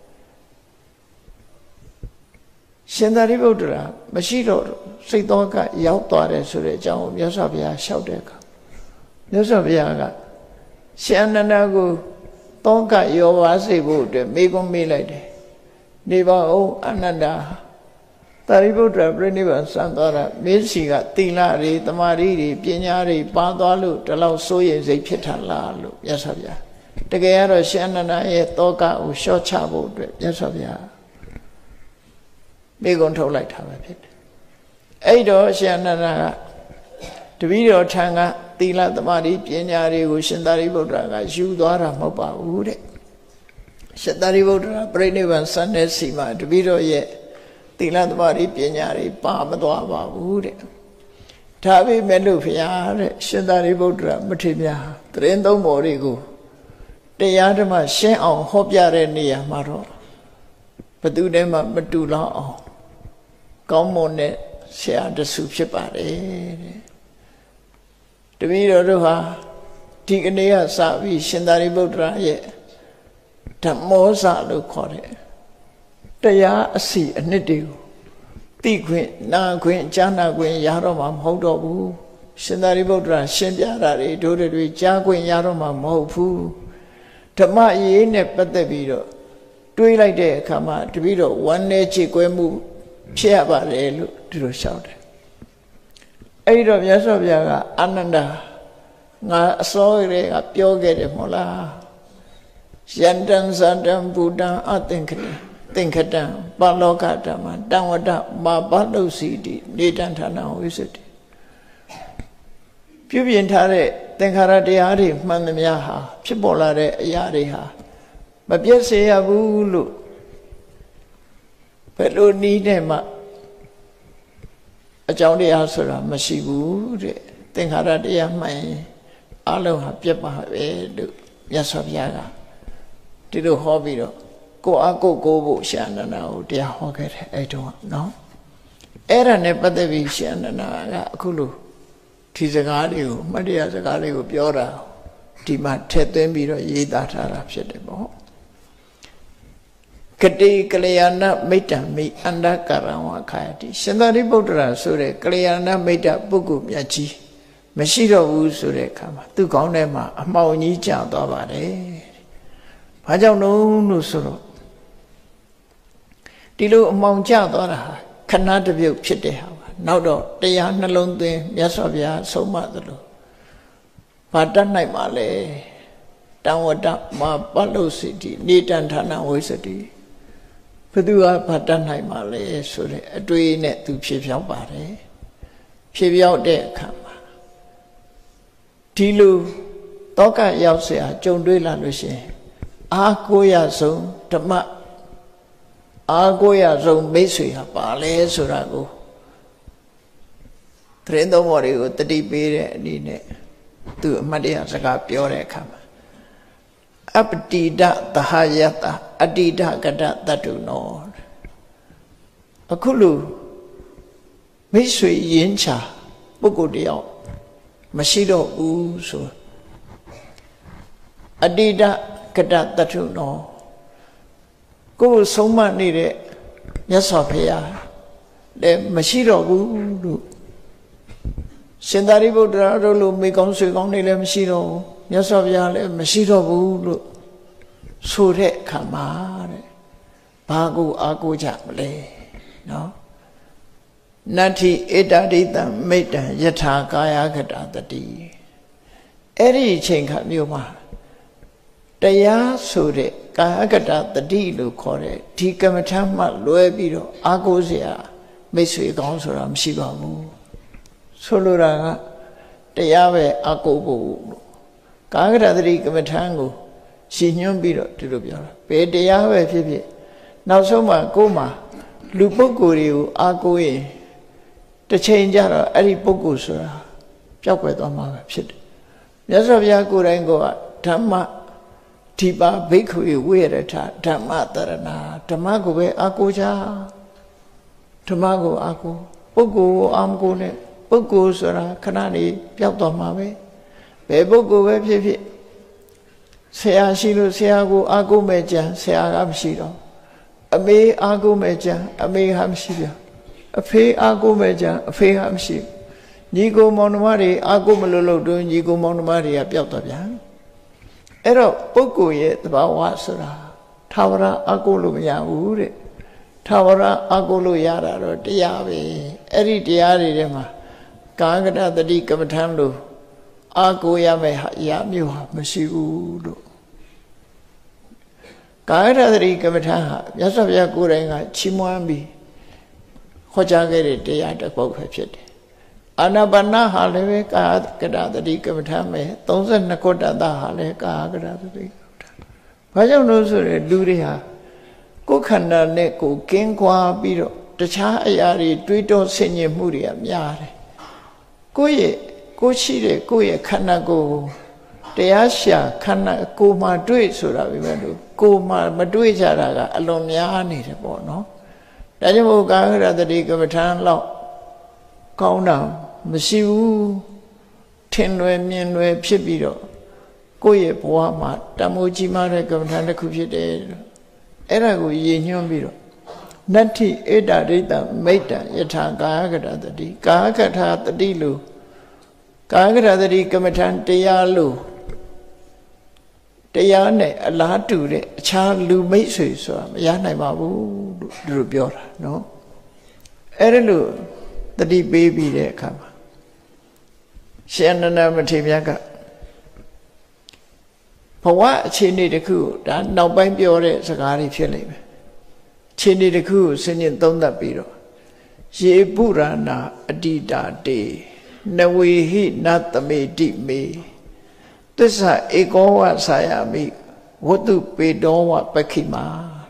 ရှင်သာရိပုတ္တရာမရှိတော့စိတ်သောကရောက်သွားတယ်ဆိုတဲ့အကြောင်းကိုမြတ်စွာဘုရားလျှောက်တဲ့အခါမြတ်စွာဘုရားကရှင်အနန္ဒကိုသောကရောပါစေဖို့အတွက်မေးခွန်းမေးလိုက်တယ်နေပါဦးအနန္ဒသာရိပုတ္တရာပြိဋိဘံစံသွားတာမင်းစီကသီလတွေတမာရီတွေပညာတွေပါသွားလို့ဒီလောက်စိုးရိမ်စိတ်ဖြစ်တာလားလို့မြတ်စွာဘုရားတကယ်ကတော့ရှင်အနန္ဒရဲ့သောကကိုလျှော့ချဖို့အတွက်မြတ်စွာဘုရားမိဂုံထုတ်လိုက်တာပဲဖြစ်တယ်အဲ့တော့ရှင်အနန္ဒကတပည့်တော်ထံကသီလသမာဓိပညာတွေကိုရှင်သာရိပုတ္တရာကယူသွားတာမဟုတ်ပါဘူးတဲ့ရှင်သာရိပုတ္တရာပြိဋိဘံစံတဲ့စီမှာတပည့်တော်ရဲ့သီလသမာဓိပညာတွေပါမသွားပါဘူးတဲ့ဒါပေမဲ့လို့ဖျားတဲ့ရှင်သာရိပုတ္တရာမထေရမြတ်သရင်သုံးပေါ်တွေကိုတရားဓမ္မရှင်းအောင်ဟောပြတဲ့နေရာမှာတော့ဘသူတည်းမှမတူလောက်အောင်ကောင်းမွန်တဲ့ဆရာတဆူဖြစ်ပါတယ်တဲ့တပည့်တော်တို့ဟာဒီကနေ့ကစပြီးရှင်သာရိပုတ္တရာရဲ့ဓမ္မောစလို့ခေါ်တဲ့တရားအစီအနှစ်တွေကိုသိခွင့်နာခွင့်ကြားနာခွင့်ရတော့မှာမဟုတ်တော့ဘူးရှင်သာရိပုတ္တရာရှင်းပြတာတွေတို့တွေကြားခွင့်ရတော့မှာမဟုတ်ဘူးဓမ္မရေးနဲ့ပတ်သက်ပြီးတော့တွေးလိုက်တဲ့အခါမှာတပည့်တော်ဝမ်းနည်းချေကွဲမှုဖြစ်ရပါတယ်လို့ဒီလိုလျှောက်တယ်အဲ့ဒီတော့မြတ်စွာဘုရားကအာနန္ဒာငါအစောကလေးကပြောခဲ့တယ်မဟုတ်လားယန္တံသတ္တံဘုဒ္ဓံအသင်္ခတိသင်္ခတံပါလောကဓမ္မတံဝတ္တမာပလုစီတိနေတံဌာနဝိသုတိပြုပြင်ထားတဲ့သင်္ခါရတရားတွေမှန်သမျှဟာဖြစ်ပေါ်လာတဲ့အရာတွေဟာမပြည့်စေရဘူးလို့ဘယ်လိုနည်းနဲ့မှအကြောင်းတရားဆိုတာမရှိဘူးတဲ့သင်္ခါရတရားမှန်ရင်အလုံးဟာပြတ်ပါပဲလို့မြတ်စွာဘုရားကဒီလိုဟောပြီးတော့ကိုအကုတ်ကိုဖို့ရှင်အနန္ဒာကိုတရားဟောခဲ့တယ်အဲ့တော့နော်အဲ့ဒါနဲ့ပတ်သက်ပြီးရှင်အနန္ဒာကအခုလိုဒီစကားတွေကိုမှတ်တရစကားလေးကိုပြောတာဒီမှာထည့်သွင်းပြီးတော့ရေးသားထားတာဖြစ်တယ်ပေါ့ကတိကလျာဏမိတ္တမိအန္တကရံဝခာယတိရှင်သာရိပုတ္တရာဆိုတဲ့ကလျာဏမိတ္တပုဂ္ဂိုလ်မြတ်ကြီးမရှိတော့ဘူးဆိုတဲ့အခါမှာသူ့ကောင်းထဲမှာအမှောင်ကြီးကျသွားပါတယ်။ဘာကြောင့်လို့ဆိုတော့ဒီလိုအမှောင်ကျသွားတာခဏတစ်ပြုတ်ဖြစ်တဲ့ဟာပါနောက်တော့တရားနှလုံးသွင်းမြတ်စွာဘုရားဆုံးမသလိုဘာတတ်နိုင်ပါလဲတံဝတ္တမပလုစိတိနေတံဌာနဝိသတိဘသူကဘာတတ်နိုင်ပါလဲဆိုတဲ့အတွေးနဲ့သူဖြေဖြောင်းပါတယ်ဖြေဖြောင်းတဲ့အခါမှာဒီလိုတောကရောက်เสียကြုံတွေ့လာလို့ရှိရင်အားကိုးရဆုံးဓမ္မအားကိုးရဆုံးမိတ်ဆွေဟာပါလဲဆိုတာကိုသတင်းတော်မော်တွေကိုတတိပေးတဲ့အနေနဲ့သူအမှတ်တရစကားပြောတဲ့အခါမှာအပတိဒသဟယတအတိဒကတတတုနောအခုလိုမိတ်ဆွေရင်းချပုဂ္ဂိုလ်တယောက်မရှိတော့ဘူးဆိုအတိဒကတတတုနောကိုယ်ဆုံးမနေတဲ့မြတ်စွာဘုရားလည်းမရှိတော့ဘူးလို့ရှင်သာရိပုတ္တရာတို့လိုမိကောင်းဆွေကောင်းတွေလည်းမရှိတော့ဘူးမြတ်စွာဘုရားလည်းမရှိတော့ဘူးလို့ဆိုတဲ့အခါမှာတဲ့ဘာကိုအားကိုးကြမလဲနော်နတ္ထိဧတဒိတံမိတ္တံယထာကာယကတတတိအဲ့ဒီအချိန်ခါမျိုးမှာတရားဆိုတဲ့ကာယကတတတိလို့ခေါ်တဲ့ဒီကမ္မထမှလွဲပြီးတော့အားကိုးစရာမိတ်ဆွေကောင်းဆိုတာမရှိပါဘူးဆိုလိုတာကတရားပဲအားကိုးဖို့လို့ကာယကတတတိကမ္မထကိုရှင်းညွှန်းပြီးတော့ဒီလိုပြောတာဘယ်တရားပဲဖြစ်ဖြစ်နောက်ဆုံးမှာကိုယ်မှာလူပုဂ္ဂိုလ်တွေကိုအားကိုးရင်တစ်ချိန်ကျတော့အဲ့ဒီပုဂ္ဂိုလ်ဆိုတာပျောက်ကွယ်သွားမှာပဲဖြစ်တယ်မြတ်စွာဘုရားကိုယ်တိုင်ကဓမ္မဒီပါဘိက္ခုဝိရထဓမ္မတရဏဓမ္မကိုပဲအားကိုးကြဓမ္မကိုအားကိုးပုဂ္ဂိုလ်ကိုအားမကိုးနဲ့ပုဂ္ဂိုလ်ဆိုတာခဏနေပျောက်သွားမှာပဲဘယ်ပုဂ္ဂိုလ်ပဲဖြစ်ဖြစ်ဆရာရှိလို့ဆရာကိုအားကိုးမဲ့ကြံဆရာကမရှိတော့အမေအားကိုးမဲ့ကြံအမေဟာမရှိပြန်အဖေအားကိုးမဲ့ကြံအဖေဟာမရှိညီကိုမောင်နှမတွေအားကိုးမလို့တို့ညီကိုမောင်နှမတွေကပျောက်သွားပြန်အဲ့တော့ပုဂ္ဂိုလ်ရဲ့သဘာဝဆိုတာထာဝရအားကိုးလို့မရဘူးတဲ့ထာဝရအားကိုးလို့ရတာတော့တရားပဲအဲ့ဒီတရားတွေထဲမှာကာကတတတိကမ္မထံလို့အားကိုးရမယ့်ဟာအရာမျိုးဟာမရှိဘူးလို့ကာယတတိကမ္မထံဟာမြတ်စွာဘုရားကိုယ်တိုင်ကချီးမွမ်းပြီးဟောကြားခဲ့တဲ့တရားတစ်ပုဒ်ပဲဖြစ်တယ်အာနာပါနဟာလည်းပဲကာယကတတိကမ္မထံပဲ32ခုတ္တသဟာလည်းကာယကတတိကမ္မထံဘာကြောင့်လို့ဆိုရယ်လူတွေဟာကိုယ်ခန္ဓာနဲ့ကိုယ်ကင်းကွာပြီးတော့တခြားအရာတွေတွေးတောဆင်ញင်မှုတွေကများတယ်ကိုရှိတဲ့ကိုယ့်ရဲ့ခန္ဓာကိုယ်တရားရှာခန္ဓာကိုယ်မှာတွေ့ဆိုတာပဲလို့ကိုယ်မှာမတွေ့ကြတာကအလွန်များနေတယ်ပေါ့နော်ဒါကြောင့်မို့ကာယကတတိကမ္မထံလောက်ကောင်းတာမရှိဘူးထင်လွယ်မြင်လွယ်ဖြစ်ပြီးတော့ကိုယ့်ရဲ့ဘဝမှာတမိုးကြီးမားတဲ့ကမ္မထံတစ်ခုဖြစ်တယ်အဲ့ဒါကိုရည်ညွှန်းပြီးတော့နတ္ထိဧတဒိတမိတ္တယထာကာယကတတတိကာယကထာတတိလို့ကာယကတတိကမ္မထံတရားလို့တရားနဲ့အလားတူတဲ့အခြားလူမိတ်ဆွေဆိုတာမရနိုင်ပါဘူးလို့သူတို့ပြောတာနော်အဲ့ဒါလို့တတိပေးပြီးတဲ့အခါမှာရှင်နန္ဒမထေရမြတ်ကဘဝအခြေအနေတစ်ခုဒါနောက်ပိုင်းပြောတဲ့စကားတွေဖြစ်လိမ့်မယ်အခြေအနေတစ်ခုကိုစဉ်းကျင်သုံးသပ်ပြီးတော့ယေပုရဏအတိတာတေနဝေဟိနသမေတိမေသစ္စာဧကောဝဆာယမိဝတ္တုပေတောဝပခိမာ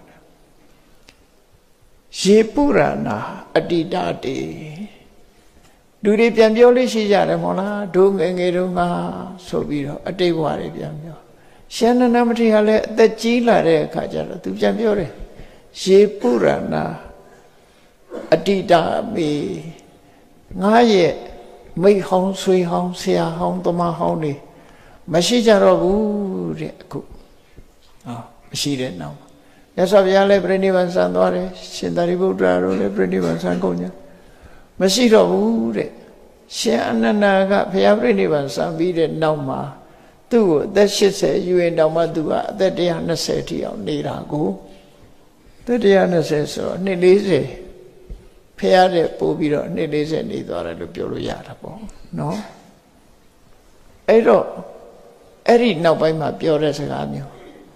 ယေပုရဏအတိတာတေလူတွေပြန်ပြောလို့ရှိကြတယ်မို့လားတို့ငယ်ငယ်တုန်းကဆိုပြီးတော့အတိတ်ဘဝတွေပြန်ပြောရှင်နန္ဒမထေရကလည်းအသက်ကြီးလာတဲ့အခါကျတော့သူပြန်ပြောတယ်ယေပုရဏအတိတာမေငါရဲ့မိဟောင်းဆွေဟောင်းဆရာဟောင်းသမားဟောင်းတွေမရှိကြတော့ဘူးတဲ့အခုမရှိတဲ့နောက်မြတ်စွာဘုရားလည်းပြိဋိဘံဆံသွားတယ်ရှင်သာရိပုတ္တရာတို့လည်းပြိဋိဘံဆံကုန်ကြမရှိတော့ဘူးတဲ့ရှင်အနန္ဒာကဘုရားပြိဋိဘံဆံပြီးတဲ့နောက်မှာသူ့ကိုအသက်80ယူရင်တောင်မှသူကအသက်120ထိအောင်နေတာကိုသက်120ဆိုတော့နှစ်40ဖះတဲ့ပို့ပြီးတော့နှစ်40နေသွားတယ်လို့ပြောလို့ရတာပေါ့နော်အဲ့တော့အဲ့ဒီနောက်ပိုင်းမှာပြောတဲ့စကားမျိုး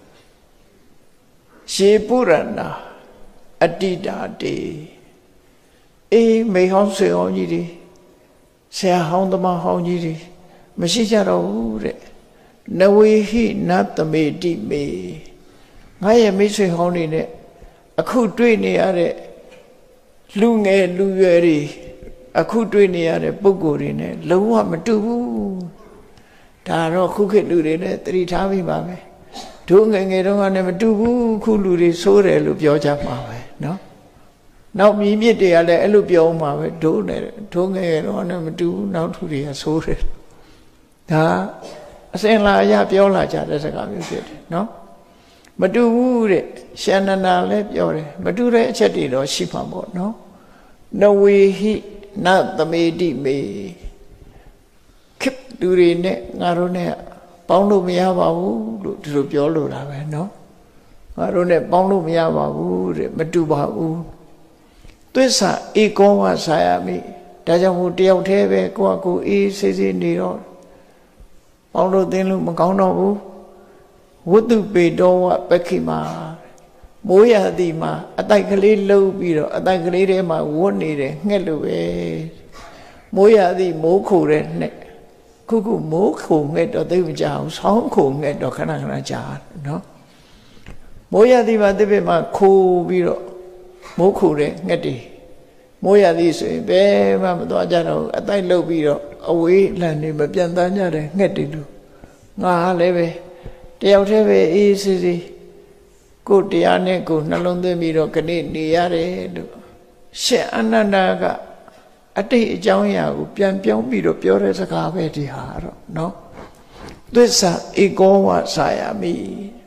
ရှေပုရဏအတိတာတေအေးမိဟောင်းဆွေဟောင်းကြီးတွေဆရာဟောင်းသမားဟောင်းကြီးတွေမရှိကြတော့ဘူးတဲ့နဝေဟိနသမေတိမေငါရဲ့မိတ်ဆွေဟောင်းတွေနဲ့အခုတွေ့နေရတဲ့လူငယ်လူရွယ်တွေအခုတွေ့နေရတဲ့ပုဂ္ဂိုလ်တွေနဲ့လုံးဝမတူဘူးဒါတော့ခုခေတ်လူတွေနဲ့သတိထားပြီးပါပဲတို့ငယ်ငယ်တုန်းကလည်းမတူဘူးခုလူတွေဆိုးတယ်လို့ပြောကြမှာပဲနော်နောက်မြည်မြစ်တွေကလည်းအဲ့လိုပြောမှာပဲတို့နဲ့တို့ငယ်ငယ်တုန်းကလည်းမတူဘူးနောက်ထူတွေကဆိုးတယ်ဒါအစင်လာအရပြောလာကြတဲ့စကားမျိုးဖြစ်တယ်နော်မတူဘူးတဲ့ရှန္ဒနာလည်းပြောတယ်မတူတဲ့အချက်တွေတော့ရှိမှာပေါ့နော်နဝေဟိနသမေတိမေခိပ္တူတွေနဲ့ငါတို့နဲ့ပေါင်းလို့မရပါဘူးလို့ဒီလိုပြောလို့တာပဲနော်ငါတို့နဲ့ပေါင်းလို့မရပါဘူးတဲ့မတူပါဘူးသစ္စာဧကောဝဆာယမိဒါကြောင့်မို့တယောက်တည်းပဲကိုယ့်အကိုအေးဆေးဆေးနေတော့ပေါင်းလို့သင်လို့မကောင်းတော့ဘူးဝတ္တုပေတောဝပက္ခိမာမိုးရသည်မှာအတိုက်ကလေးလှုပ်ပြီးတော့အတိုက်ကလေးထဲမှာဝတ်နေတယ်ငှက်လို့ပဲမိုးရသည်မိုးခိုတဲ့နဲ့ခုမိုးခိုငှက်တော့သိမကြအောင်ဆောင်းခိုငှက်တော့ခဏခဏကြာနော်မိုးရသည်မှာတစ်ပြက်မှာခိုပြီးတော့မိုးခိုတဲ့ငှက်တွေမိုးရသည်ဆိုရင်ဘယ်မှမသွားကြတော့အတိုက်လှုပ်ပြီးတော့အဝေးလန်နေမပြန်တန်းကြတဲ့ငှက်တွေလို့ငါလည်းပဲတယောက်တည်းပဲအေးစေးစေးကိုတရားနဲ့ကိုနှလုံးသွင်းပြီးတော့ခဏနေရတယ်လို့ရှင်အနန္ဒာကအတိတ်အကြောင်းအရာကိုပြန်ပြောင်းပြီးတော့ပြောတဲ့စကားပဲဒီဟာတော့နော်သစ္စာဧကောဝဆာယမိ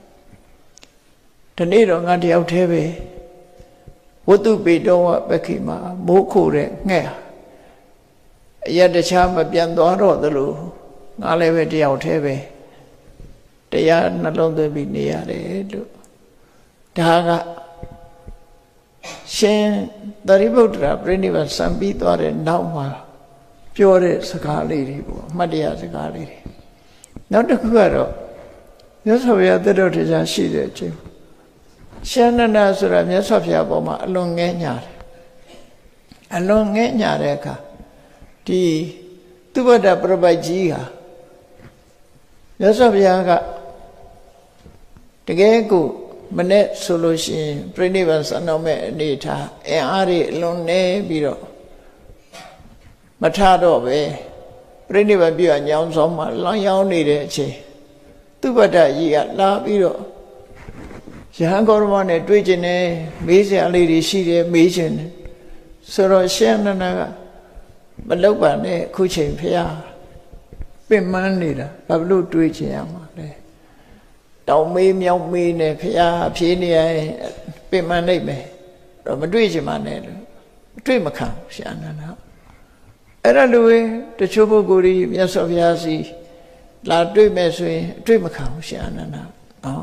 ဒီနေ့တော့ငါတယောက်တည်းပဲဝတ္တုပေတောဝပက္ခိမာမိုးခိုတဲ့ငှက်အရတခြားမပြန်သွားတော့သလိုငါလည်းပဲတယောက်တည်းပဲတရားနှလုံးသွင်းပြီးနေရတယ်လို့ဒါကရှင်သရိပုတ္တရာပြိဋိဘစံပြီးသွားတဲ့နောက်မှာပြောတဲ့စကားလေးတွေပေါ့အမှတ်တရစကားလေးတွေနောက်တစ်ခုကတော့မြတ်စွာဘုရားတတော်တရားရှိတဲ့အချိန်ရှန္ဒနာဆိုတာမြတ်စွာဘုရားပေါ်မှာအလွန်ငဲ့ညာတယ်အလွန်ငဲ့ညာတဲ့အခါဒီသုဘဒ္ဓပရပိုက်ကြီးဟာမြတ်စွာဘုရားကတကယ်ကိုမနဲ့ဆိုလို့ရှိရင်ပြိဋိဘံစံတော်မဲ့အနေထားအင်အားတွေအလွန်နေပြီးတော့မထတော့ပဲပြိဋိဘံပြညောင်းဆောင်မှလောင်းရောင်းနေတဲ့အချိန်သုဘဒ္ဓကြီးကလာပြီးတော့ယဟန်ဂေါရမနဲ့တွေ့ကျင်တယ်မေးစရာလေးတွေရှိတယ်မေးကျင်တယ်ဆိုတော့ရှင်အနန္ဒာကမလောက်ပါနဲ့အခုချိန်ဖះပင်မနေတာဘာလို့တွေးချင်ရမှာလဲတောင်မေးမြောက်မေးနဲ့ဖះဖြေးနေရင်ပင်မနိုင်မယ်တော့မတွေးချင်ပါနဲ့လို့တွေးမခံရှင်အနန္ဒာအဲ့ဒါလိုပဲတချို့ပုဂ္ဂိုလ်ကြီးမြတ်စွာဘုရားစီလာတွေ့မယ်ဆိုရင်တွေးမခံရှင်အနန္ဒာနော်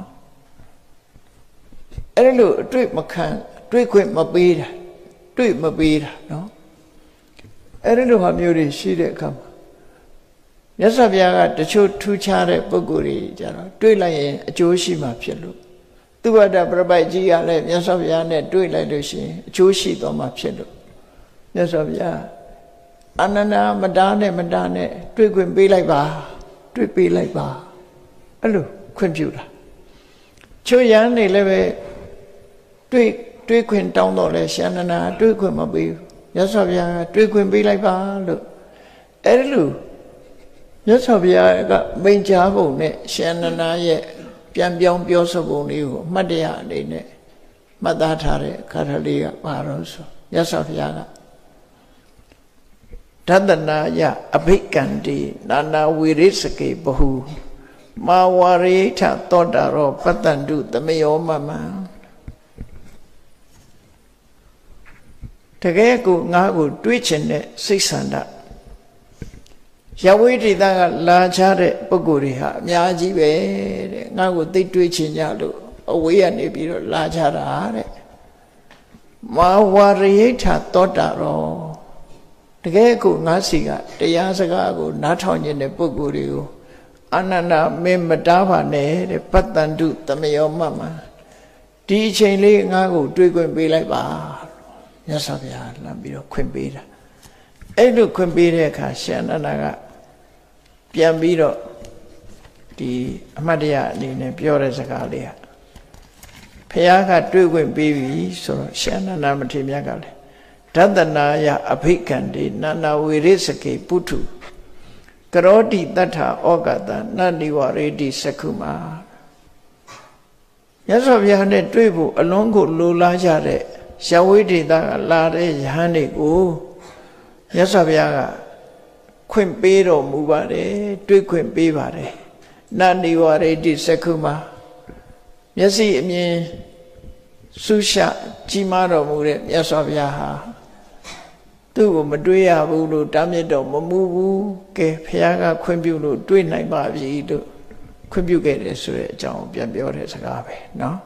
အဲ့လိုတွေ့မခံတွေ့ခွင့်မပေးတာတွေ့မပေးတာနော်အဲ့လိုဟာမျိုးတွေရှိတဲ့အခါမှာမြတ်စွာဘုရားကတချို့ထူးခြားတဲ့ပုဂ္ဂိုလ်တွေကြတော့တွေ့လိုက်ရင်အကျိုးရှိမှဖြစ်လို့သုဘဒ္ဓပရပိုက်ကြီးကလည်းမြတ်စွာဘုရားနဲ့တွေ့လိုက်လို့ရှိရင်အကျိုးရှိသွားမှဖြစ်လို့မြတ်စွာဘုရားအနန္ဒာမတားနဲ့မတားနဲ့တွေ့ခွင့်ပေးလိုက်ပါတွေ့ပေးလိုက်ပါအဲ့လိုခွင့်ပြုတာချို့ရန်နေလည်းပဲတွေ့ခွင့်တောင်းတော့လဲရှင်အနန္ဒာတွေ့ခွင့်မပေးဘူးမြတ်စွာဘုရားကတွေ့ခွင့်ပေးလိုက်ပါလို့အဲ့လိုမြတ်စွာဘုရားကမိန့်ကြားပုံနဲ့ရှင်အနန္ဒာရဲ့ပြန်ပြောင်းပြောဆိုပုံလေးကိုအမှတ်တရအနေနဲ့မှတ်သားထားတဲ့အခါလေးကဘာလို့ဆိုမြတ်စွာဘုရားကဒသနာယအဘိကံတိနာနာဝိရိစကေဘဟုမာဝရိထသောတာရောပတ္တန္တုသမယောမမံတကယ်ကိုငါ့ကိုတွေးချင်တဲ့စိတ်ဆန္ဒယဝိဒိတကလာချတဲ့ပုဂ္ဂိုလ်တွေဟာအများကြီးပဲတဲ့ငါ့ကိုသိတွေးချင်ကြလို့အဝေးကနေပြီးတော့လာချတာတဲ့မာဝရိထသောတာရောတကယ်ကိုငါစီကတရားစကားကိုနားထောင်ခြင်းတဲ့ပုဂ္ဂိုလ်တွေကိုအာနန္ဒမင်းမတားပါနဲ့တဲ့ပတ္တန္တုသမယောမမဒီအချိန်လေးငါ့ကိုတွေးခွင့်ပေးလိုက်ပါမြတ်စွာဘုရားလှမ်းပြီးတော့ခွင့်ပေးတာအဲ့လိုခွင့်ပေးတဲ့အခါရှင်အနန္ဒကပြန်ပြီးတော့ဒီအမှတ်တရအနေနဲ့ပြောတဲ့စကားလေးကဘုရားကတွေးခွင့်ပေးပြီဆိုတော့ရှင်အနန္ဒမထေရမြတ်ကလည်းဒသနာယအဘိက္ခန္တိနာနာဝေရစကေပုထုကရောတိတထဩဃတနတ္တိဝရေတိစက္ခုမာမြတ်စွာဘုရားနဲ့တွေ့ဖို့အလွန်ကိုလိုလားကြတဲ့ရဝိဒေသကလာတဲ့ယဟန်တွေကိုမြတ်စွာဘုရားကခွင့်ပေးတော်မူပါတယ်တွေ့ခွင့်ပေးပါတယ်နတ္တိဝရေတိစက္ခုမာမျက်စိအမြင်ဆုရှကြီးမားတော်မူတဲ့မြတ်စွာဘုရားဟာသူ့ကိုမတွေ့ရဘူးလို့တားမြစ်တော်မမူဘူးကဲဘုရားကခွင့်ပြုလို့တွေ့နိုင်ပါပြီလို့ခွင့်ပြုခဲ့တယ်ဆိုတဲ့အကြောင်းပြန်ပြောတဲ့စကားပဲเนาะ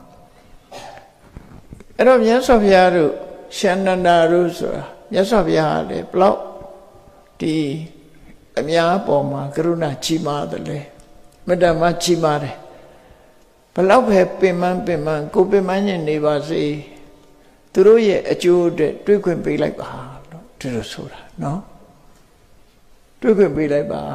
အဲ့တော့မြတ်စွာဘုရားတို့ရှင်အနန္ဒာတို့ဆိုတာမြတ်စွာဘုရားလည်းဘလောက်ဒီအများပေါ်မှာကရုဏာကြီးမားတယ်လေမေတ္တာမှကြီးမားတယ်ဘလောက်ပဲပင်ပန်းကိုပင်ပန်းညင်နေပါစေသူတို့ရဲ့အကျိုးအတွက်တွေးခွင့်ပေးလိုက်ပါလို့ဒီလိုဆိုတာเนาะတွေးခွင့်ပေးလိုက်ပါ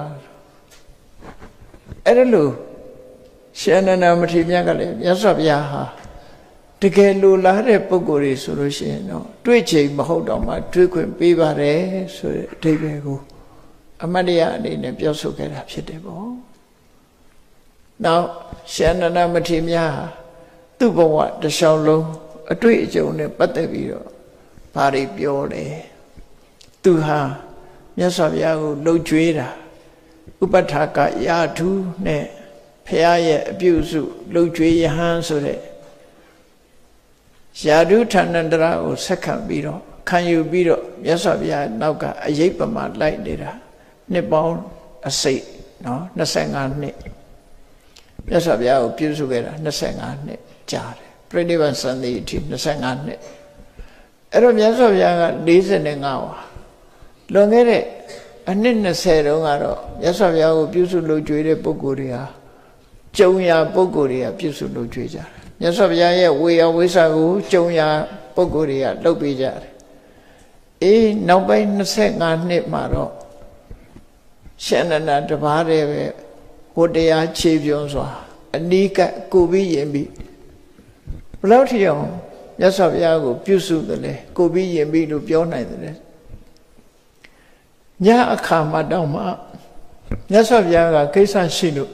အဲ့ဒါလို့ရှင်အနန္ဒမထေရမြတ်ကလည်းမြတ်စွာဘုရားဟာတကယ်လိုလားတဲ့ပုဂ္ဂိုလ်တွေဆိုလို့ရှိရင်တော့တွေ့ချိန်မဟုတ်တော့မှတွေးခွင့်ပေးပါတယ်ဆိုတဲ့အဓိပ္ပာယ်ကိုအမတ်တရားအနေနဲ့ပြောဆိုခဲ့တာဖြစ်တယ်ပေါ့။နောက်ရှင်အနန္ဒမထေရမြတ်ဟာသူ့ဘဝတစ်လျှောက်လုံးအတွေ့အကြုံနဲ့ပတ်သက်ပြီးတော့ဘာတွေပြောလဲ။သူဟာမြတ်စွာဘုရားကိုလှုပ်ကြွေးတာဥပထာကယာထုနဲ့ဖះရဲ့အပြုစုလှုပ်ကြွေးယဟန်ဆိုတဲ့ယာဓုဌာနန္တရာကိုဆက်ခံပြီးတော့ခံယူပြီးတော့မြတ်စွာဘုရားနောက်ကအရေးပမာလိုက်နေတာနှစ်ပေါင်းအစိတ်နော်25နှစ်မြတ်စွာဘုရားကိုပြုစုခဲ့တာ25နှစ်ကြာတယ်ပြိဋိဘံစံတိအထိ25နှစ်အဲ့တော့မြတ်စွာဘုရားက45ဝါလွန်ခဲ့တဲ့အနှစ်20တုန်းကတော့မြတ်စွာဘုရားကိုပြုစုလုပ်ကြွေးတဲ့ပုဂ္ဂိုလ်တွေဟာကြုံရာပုဂ္ဂိုလ်တွေကပြုစုလုပ်ကြွေးကြတယ်မြတ်စွာဘုရားရဲ့ဝေယဝိစာကိုကြုံရာပုဂ္ဂိုလ်တွေကလုပ်ပေးကြတယ်အေးနောက်ပိုင်း25နှစ်မှာတော့ရှင်အနန္ဒတပါးတည်းပဲဟိုတရားခြေပြုံးစွာအနိကကိုပြီးရင်ပြီးဘယ်လောက်ထိအောင်မြတ်စွာဘုရားကိုပြုစုတယ်လဲကိုပြီးရင်ပြီးလို့ပြောနိုင်တယ်ညအခါမှတောင်မှမြတ်စွာဘုရားကကိစ္စရှိလို့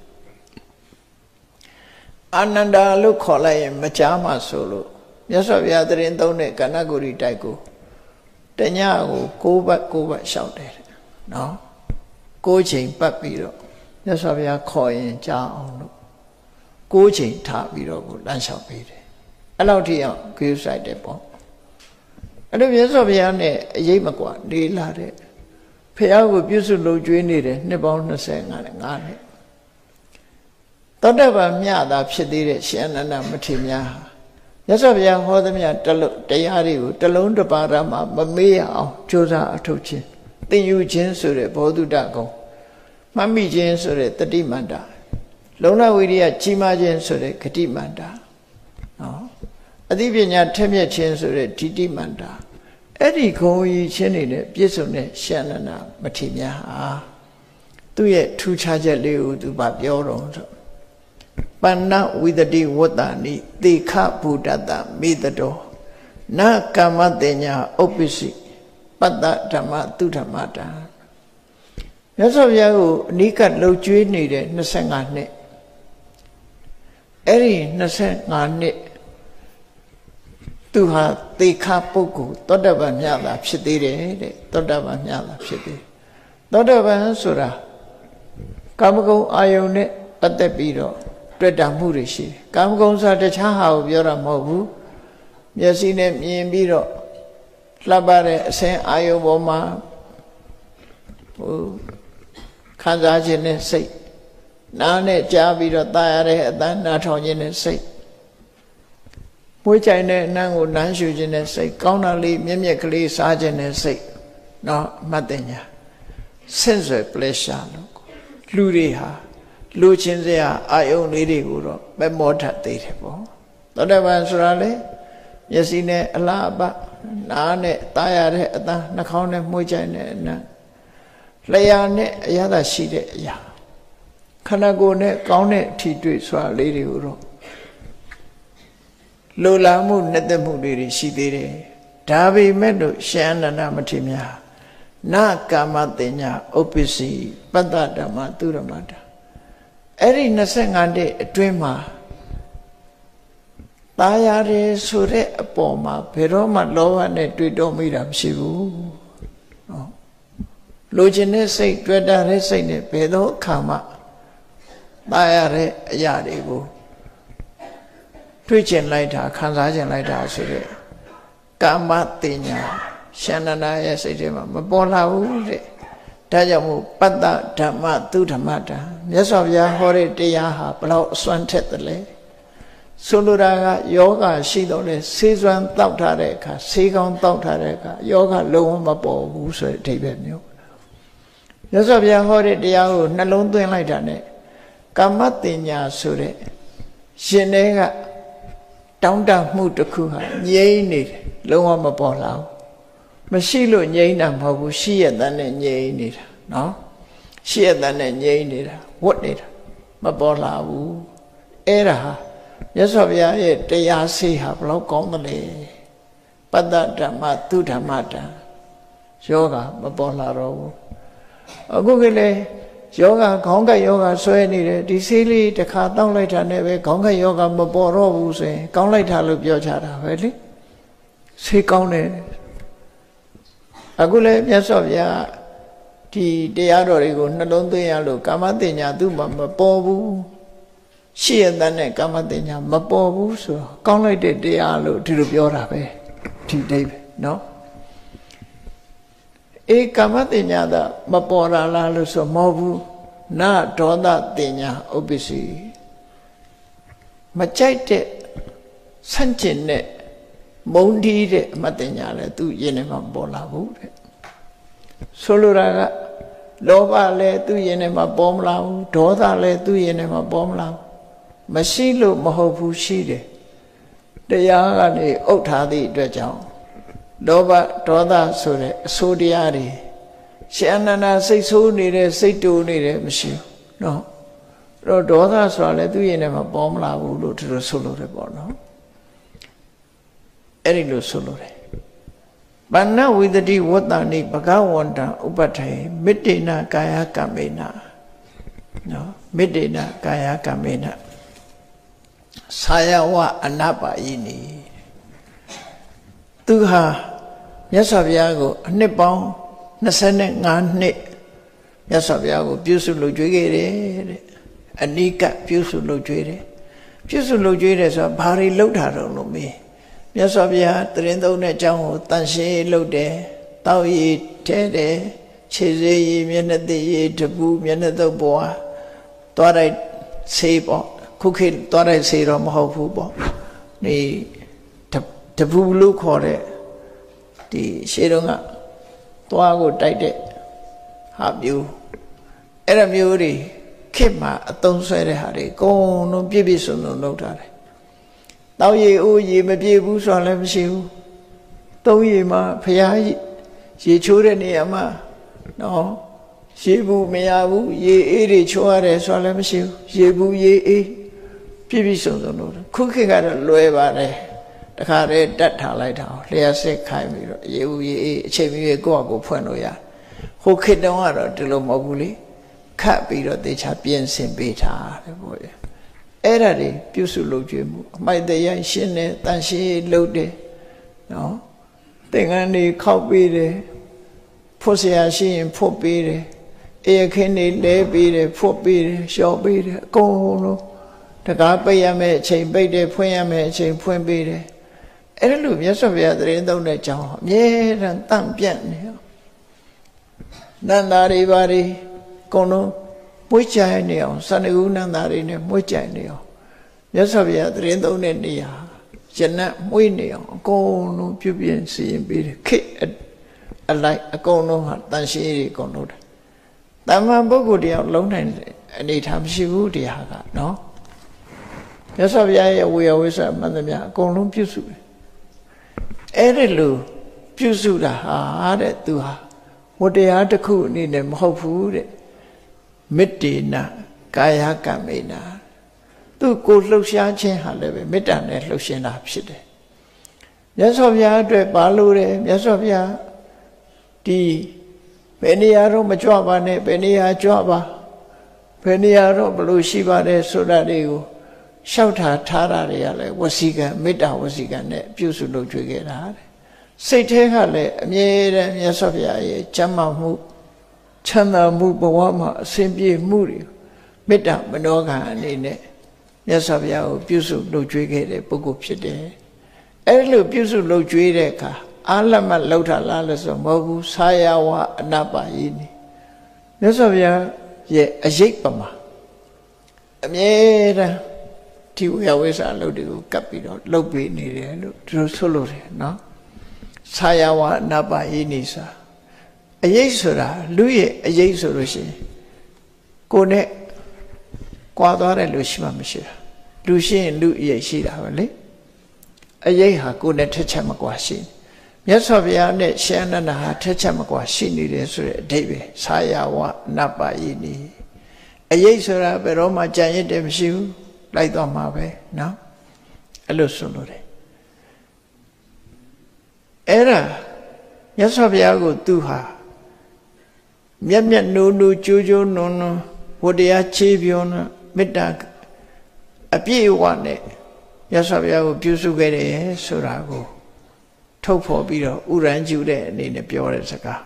အာနန္ဒာလို့ခေါ်လိုက်ရင်မကြားမှဆိုလို့မြတ်စွာဘုရားတရင်သုံးတဲ့ကဏ္ဍကိုရီတိုက်ကိုတညကို6ဘတ်လျှောက်တယ်နော်6ချိန်ပတ်ပြီးတော့မြတ်စွာဘုရားခေါ်ရင်ကြားအောင်လို့6ချိန်ထားပြီးတော့ကိုလမ်းလျှောက်ပေးတယ်အဲ့လောက်ထိအောင်ဂရုစိုက်တယ်ပေါ့အဲ့လိုမြတ်စွာဘုရားနဲ့အရေးမကွာနေလာတဲ့ဘုရားကိုပြုစုလုပ်ကြွေးနေတယ်နှစ်ပေါင်း25နှစ်သောတပန်မြတ်သာဖြစ်သေးတဲ့ရှင်အနန္ဒမထေရမြတ်မြတ်စွာဘုရားဟောသမျှတရားတွေကိုတလုံးတစ်ပါးမှမမေ့ရအောင်ကြိုးစားအထုတ်ခြင်းသင်ယူခြင်းဆိုတဲ့ဘောဓုတကုံမှတ်မိခြင်းဆိုတဲ့တတိမန္တာလုံလဝိရိယကြီးမားခြင်းဆိုတဲ့ဂတိမန္တာနော်အသိပညာထက်မြက်ခြင်းဆိုတဲ့ဓိတိမန္တာအဲ့ဒီဂုဏ်ကြီးခြင်းတွေနဲ့ပြည့်စုံတဲ့ရှင်အနန္ဒမထေရမြတ်ဟာသူ့ရဲ့ထူးခြားချက်လေးကိုသူပြောတော့ဆိုပဏ္ဏဝိတတိဝတ္တနိသေခဗုဒ္ဓတမေတ္တောနကမ္မတေညာဥပ္ပစ္စည်းပတ္တဓမ္မသူဓမ္မတာမြတ်စွာဘုရားကိုအနိကလှုပ်ကြွေးနေတဲ့25နှစ်အဲ့ဒီ25နှစ်သူဟာသေခပုဂ္ဂိုလ်သောတပန်မြတ်သာဖြစ်သေးတယ်တဲ့သောတပန်မြတ်သာဖြစ်သေးသောတပန်ဆိုတာကာမဂုဏ်အာယုန်နဲ့ပတ်သက်ပြီးတော့တွေ့တာမှုတွေရှိတယ်ကာမဂုဏ်ဆိုတာတခြားဟာကိုပြောတာမဟုတ်ဘူးမျက်စိနဲ့မြင်ပြီးတော့လှပတဲ့အစင်းအာယုံပေါ်မှာခံစားခြင်းနဲ့စိတ်နားနဲ့ကြားပြီးတော့တာရတဲ့အတန်းနားထောင်ခြင်းနဲ့စိတ်မွေးကြိုင်တဲ့အနံ့ကိုနမ်းရှူခြင်းနဲ့စိတ်ကောင်းတာလေးမြက်မြက်ကလေးစားခြင်းနဲ့စိတ်နော်မှတ်တဲ့ညာ sensual pleasure လို့လူတွေဟာလူချင်းစရာအာယုံလေးတွေကိုတော့ပဲမောထသေးတယ်ပေါ့သောတာပန်ဆိုတာလေမျက်စိနဲ့အလားအပနားနဲ့သားရတဲ့အသားနှာခေါင်းနဲ့မှုကြိုင်တဲ့အနံ့လျှာနဲ့အရသာရှိတဲ့အရာခန္ဓာကိုယ်နဲ့ကောင်းတဲ့အထီတွေ့စွာလေးတွေကိုတော့လိုလားမှုနဲ့သက်မှုတွေရှိသေးတယ်ဒါပေမဲ့လို့ရှင်အနန္ဒမထေရမြတ်နာကာမတင်ညာဥပ္ပစ္စည်းပတ္တဓမ္မသူရမတာအဲ့ဒီ25နှစ်အတွင်းမှာตายရတယ်ဆိုတဲ့အပေါ်မှာဘယ်တော့မှလောဘနဲ့တွေ့တော့မိတာမရှိဘူးနော်လိုချင်တဲ့စိတ်တွေ့တာတဲ့စိတ်နဲ့ဘယ်တော့အခါမှตายရတဲ့အရာတွေကိုတွေ့ကျင်လိုက်တာခံစားကျင်လိုက်တာဆိုတဲ့ကာမတင်ညာရှင်နန္ဒရဲ့စိတ်ထဲမှာမပေါ်လာဘူးတဲ့ဒါကြောင့်မို့ပတ္တဓမ္မသူဓမ္မတာမြတ်စွာဘုရားဟောတဲ့တရားဟာဘလောက်အစွမ်းထက်တယ်လဲဆိုလိုတာကယောဂရှိတော့လေဆေးစွမ်းတောက်ထားတဲ့အခါဆေးကောင်းတောက်ထားတဲ့အခါယောဂလုံးဝမပေါ်ဘူးဆိုတဲ့အဓိပ္ပာယ်မျိုးမြတ်စွာဘုရားဟောတဲ့တရားကိုနှလုံးသွင်းလိုက်တာနဲ့ကာမတင်ညာဆိုတဲ့ရှင်တွေကတောင်းတမှုတစ်ခုဟာငြိမ့်နေတယ်လုံးဝမပေါ်လာဘူးမရှိလို့ငြိမ့်တာမဟုတ်ဘူးရှိရတဲ့နဲ့ငြိမ့်နေတာနော်ရှိရတဲ့နဲ့ငြိမ့်နေတာဝတ်နေတာမပေါ်လာဘူးအဲ့ဒါဟာမြတ်စွာဘုရားရဲ့တရားဆေးဟာဘလောက်ကောင်းသလဲပတ္တဓမ္မသူဓမ္မတံယောဂမပေါ်လာတော့ဘူးအခုကလေးယောဂခေါင်းကပ်ယောဂဆွဲနေတယ်ဒီဆေးလေးတစ်ခါတောင်းလိုက်တာနဲ့ပဲခေါင်းကပ်ယောဂမပေါ်တော့ဘူးဆိုရင်ကောင်းလိုက်တာလို့ပြောချတာပဲလေဆေးကောင်းတယ်အခုလည်းမြတ်စွာဘုရားဒီတရားတော်တွေကိုနှလုံးသွင်းရလို့ကာမတင်ညာသူ့မှာမပေါ်ဘူးရှိရတဲ့နဲ့ကာမတင်ညာမပေါ်ဘူးဆိုတော့ကောင်းလိုက်တဲ့တရားလို့ဒီလိုပြောတာပဲဒီအိဗယ်နော်အေကာမတင်ညာသာမပေါ်လာလားလို့ဆိုမဟုတ်ဘူးနာဒေါသတင်ညာဥပ္ပစ္စည်းမကြိုက်တဲ့ဆန့်ကျင်တဲ့မုန်းတီးတဲ့အမတင်ညာလည်းသူရင်ထဲမှာပေါ်လာဘူးတဲ့ဆိုလိုတာကလောဘလည်းသူရင်ထဲမှာပေါ်မလာဘူးဒေါသလည်းသူရင်ထဲမှာပေါ်မလာဘူးမရှိလို့မဟုတ်ဘူးရှိတယ်တရားကနေဥဋ္ဌာသည့်အတွက်ကြောင့်လောဘဒေါသဆိုတဲ့အဆိုးတရားတွေရှင်အနန္ဒစိတ်ဆိုးနေတဲ့စိတ်တူနေတယ်မရှိဘူးနော်အဲ့တော့ဒေါသဆိုတာလည်းသူရင်ထဲမှာပေါ်မလာဘူးလို့သူတို့ဆိုလို့တယ်ပေါ့နော်အဲ့ဒီလိုဆိုလို့တယ်ပဏ္ဏဝိသတိဝတ္တနိဘဂဝန္တံဥပဋ္ဌေမေတ္တေနကာယကမ္မေနနော်မေတ္တေနကာယကမ္မေနဆာယဝအနပါယိနိသူဟာမြတ်စွာဘုရားကိုအနှစ်ပေါင်း25နှစ်မြတ်စွာဘုရားကိုပြုစုလုပ်ကြွေးခဲ့တယ်တဲ့အနိကပြုစုလုပ်ကြွေးတယ်ပြုစုလုပ်ကြွေးတယ်ဆိုတာဘာတွေလုပ်တာတော့လို့မေးမြတ်စွာဘုရားတရင်သုံးတဲ့အကြောင်းကိုတန်ရှင်းလုပ်တယ်တောက်ရည်ထဲတယ်ခြေစေးရည်မျက်နှာသိရည်တပူမျက်နှာသုတ်ပွားသွားလိုက်ဆေးပေါ့ခုခေတ်သွားလိုက်ဆေးတော့မဟုတ်ဘူးပေါ့ဒီတပူလို့ခေါ်တဲ့ဒီရှေးတုန်းကသွားကိုတိုက်တဲ့ဟာမျိုးအဲ့ဒါမျိုးတွေခေတ်မှာအသုံးဆွဲတဲ့ဟာတွေအကုန်လုံးပြည့်ပြည့်စုံစုံလုပ်ထားတယ်တောက်ရည်အိုးရည်မပြေဘူးဆိုတာလည်းမရှိဘူးသုံးရည်မှာဖျားရေချိုးတဲ့နေရာမှာနော်ရေဘူးမရဘူးရေအေးတွေချိုးရတယ်ဆိုတာလည်းမရှိဘူးရေဘူးရေအေးပြည့်ပြည့်စုံစုံလုပ်တယ်ခုခေတ်ကတော့လွယ်ပါတယ်တခါတည်းတတ်ထားလိုက်တာလျှက်စစ်ခိုင်းပြီးတော့ရေဘူးရေအေးအချိန်မီကိုယ့်အကိုဖွင့်လို့ရဟိုခေတ်တုန်းကတော့ဒီလိုမဟုတ်ဘူးလေခတ်ပြီးတော့တေချာပြင်ဆင်ပေးထားတယ်ပေါ့လေအဲ့ဒါတွေပြုစုလုပ်ကြွေးမှုအမိုက်တရားရှင်းတယ်တန်ရှင်းလုပ်တယ်နော်သင်္ကန်းတွေခောက်ပေးတယ်ဖွတ်เสียရှိရင်ဖွတ်ပေးတယ်အေးခင်းတွေလဲပေးတယ်ဖွတ်ပေးတယ်လျှော်ပေးတယ်အကုန်လုံးတကားပိတ်ရမယ်အချိန်ပိတ်တယ်ဖွင့်ရမယ်အချိန်ဖွင့်ပေးတယ်အဲ့လိုမြတ်စွာဘုရားတရင်သုံးတဲ့အကြောင်းအမြဲတမ်းတန့်ပြန့်နေနန္တာတွေပါတွေအကုန်လုံးမွေးကြိုင်နေအောင်စန္ဒကုနန္တာတွေနဲ့မွေးကြိုင်နေအောင်မြတ်စွာဘုရားတရင်သုံးတဲ့နေရာယနတ်မွေးနေအောင်အကုန်လုံးပြုပြင်စီရင်ပေးတယ်ခေအလိုက်အကုန်လုံးဟာတန်ရှင်းတွေအကုန်လုံးတယ်တမန်ပုဂ္ဂိုလ်တယောက်လုံးနိုင်တယ်အနေထားမရှိဘူးတရားကနော်မြတ်စွာဘုရားရဲ့ဝေယဝိဆမှန်သမျှအကုန်လုံးပြုစုတယ်အဲ့ဒီလိုပြုစုတာဟာတဲ့သူဟာဝတ္တရားတစ်ခုအနေနဲ့မဟုတ်ဘူးတဲ့မေတ္တေနကာယကမ္မေနာသူကိုလှုပ်ရှားခြင်းဟာလည်းပဲမေတ္တာနဲ့လှုပ်ရှင်တာဖြစ်တယ်မြတ်စွာဘုရားအတွက်ပါလို့တယ်မြတ်စွာဘုရားဒီဘယ်နေရာတော့မကြွပါနဲ့ဘယ်နေရာကြွပါဘယ်နေရာတော့ဘလို့ရှိပါတယ်ဆိုတာတွေကိုလျှောက်ထားတာတွေကလည်းဝစီကံမေတ္တာဝစီကံနဲ့ပြုစုလုပ်ကြွေးခဲ့တာတဲ့စိတ်ထဲကလည်းအမြဲတမ်းမြတ်စွာဘုရားရဲ့ကျမ်းမာမှုချမ်းသာမှုဘဝမှာအစဉ်ပြေမှုတွေမေတ္တာမနောကံအနေနဲ့မြတ်စွာဘုရားကိုပြုစုလုပ်ကြွေးခဲ့တဲ့ပုဂ္ဂိုလ်ဖြစ်တယ်အဲ့လိုပြုစုလုပ်ကြွေးတဲ့အခါအာလမလောက်တာလားလို့ဆိုမဟုတ်ဘူးဆာယဝအနပယိနိမြတ်စွာဘုရားရဲ့အရေးပမာအမြဲတမ်းဒီဝေယဝိဆာလုပ်တွေကိုကပ်ပြီးတော့လုပ်ပေးနေတယ်လို့သူတို့ဆိုလို့တယ်နော်ဆာယဝအနပယိနိစာအရေးဆိုတာလူရဲ့အရေးဆိုလို့ရှိရင်ကိုယ်နဲ့ကွာသွားတဲ့လူရှိမှမရှိတာလူရှိရင်လူအရေးရှိတာပဲလေအရေးဟာကိုယ်နဲ့ထက်ချက်မကွာရှိမြတ်စွာဘုရားနဲ့ရှင်အနန္ဒာဟာထက်ချက်မကွာရှိနေတယ်ဆိုတဲ့အဓိပ္ပာယ်ဆာယဝနပယိနိအရေးဆိုတာဘယ်တော့မှကြံရစ်တယ်မရှိဘူးလိုက်သွားမှာပဲနော်အဲ့လိုဆိုလို့တယ်အဲ့ဒါမြတ်စွာဘုရားကိုသူဟာမျက်မျက်နှိုးနှိုးကြိုးကြိုးနုံနုံဝတ္တရားချေးပြောနာမေတ္တာအပြည့်အဝနဲ့မြတ်စွာဘုရားကိုပြုစုခဲ့တယ်ဆိုတာကိုထုတ်ဖော်ပြီးတော့ဥရန်ကျူတဲ့အနေနဲ့ပြောတဲ့စကား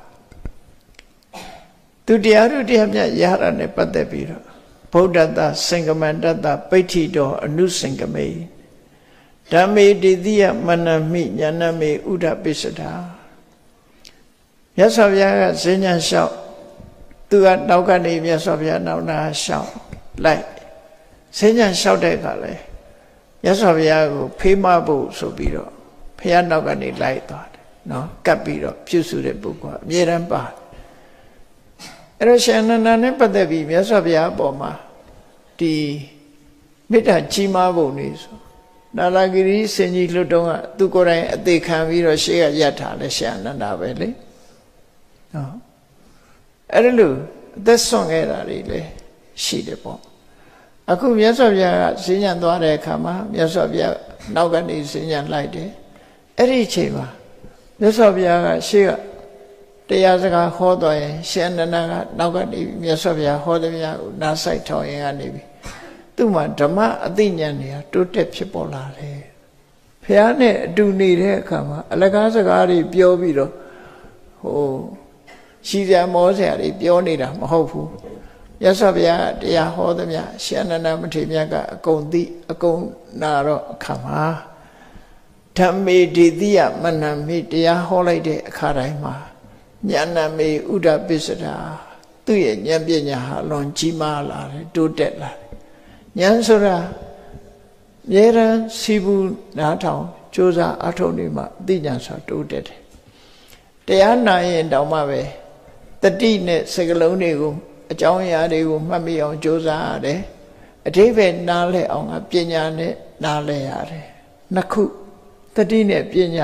သူတရားတို့တရားမြတ်ရဟတာနဲ့ပတ်သက်ပြီးတော့ဗုဒ္ဓတ္တစင်္ကမန္တတ္တပိဋ္ဌိတောအနုစင်္ကမေဓမ္မေတိတိယမနမိညာဏမေဥဒပိစဒာမြတ်စွာဘုရားကဈဉ္ညာလျှောက်သူကနောက်ကနေမြတ်စွာဘုရားနောက်နာလျှောက်လိုက်ဈဉ္ညာလျှောက်တဲ့အခါလဲမြတ်စွာဘုရားကိုဖေးမဖို့ဆိုပြီးတော့ဘုရားနောက်ကနေလိုက်သွားတယ်နော်ကပ်ပြီးတော့ပြုစုတဲ့ပုဂ္ဂိုလ်အမြဲတမ်းပါအဲ့တော့ရှင်အနန္ဒာနဲ့ပတ်သက်ပြီးမြတ်စွာဘုရားအပေါ်မှာဒီမေတ္တာကြီးမားပုံလေးဆိုနာလာဂိရိစင်ကြီးလွတ်တုံးကသူကိုယ်တိုင်အသေးခံပြီးတော့ရှေ့ကရပ်ထားလဲရှင်အနန္ဒာပဲလေနော်အဲ့ဒါလို့အသက်ဆွန့်ခဲ့တာတွေလည်းရှိတယ်ပေါ့အခုမြတ်စွာဘုရားကဈဉ္ညာသွားတဲ့အခါမှာမြတ်စွာဘုရားနောက်ကနေဈဉ္ညာလိုက်တယ်အဲ့ဒီအချိန်မှာမြတ်စွာဘုရားကရှေ့ကတရားစကားဟောတော်ရင်ရှင်အနန္ဒာကနောက်ကနေမြတ်စွာဘုရားဟောသည်များကိုနားဆိုင်ထောင်ရင်ကနေပြီသူ့မှာဓမ္မအသိဉာဏ်တွေကတိုးတက်ဖြစ်ပေါ်လာတယ်ဘုရားနဲ့အတူနေတဲ့အခါမှာအလကားစကားတွေပြောပြီးတော့ဟိုရှိစရာမောစရာတွေပြောနေတာမဟုတ်ဘူးမြတ်စွာဘုရားတရားဟောသည်များရှင်အနန္ဒမထေရမြတ်ကအကုန်သိအကုန်နာတော့အခါမှာဓမ္မေတိတိယမနမိတရားဟောလိုက်တဲ့အခါတိုင်းမှာဉာဏ်မေဥဒပိစဒာသူ့ရဲ့ဉာဏ်ပညာဟာလွန်ကြီးမားလာတယ်တိုးတက်လာတယ်ဉာဏ်ဆိုတာအမြဲတမ်းစီးပူးနားထောင်ကြိုးစားအထောက်နေမှအသိဉာဏ်ဆိုတာတိုးတက်တယ်တရားနာရင်တောင်မှပဲတတိနဲ့စကလုံးတွေကိုအကြောင်းအရာတွေကိုမှတ်မိအောင်ကြိုးစားရတယ်အဓိပ္ပာယ်နားလည်အောင်ကပညာနဲ့နားလည်ရတယ်နှစ်ခုတတိနဲ့ပညာ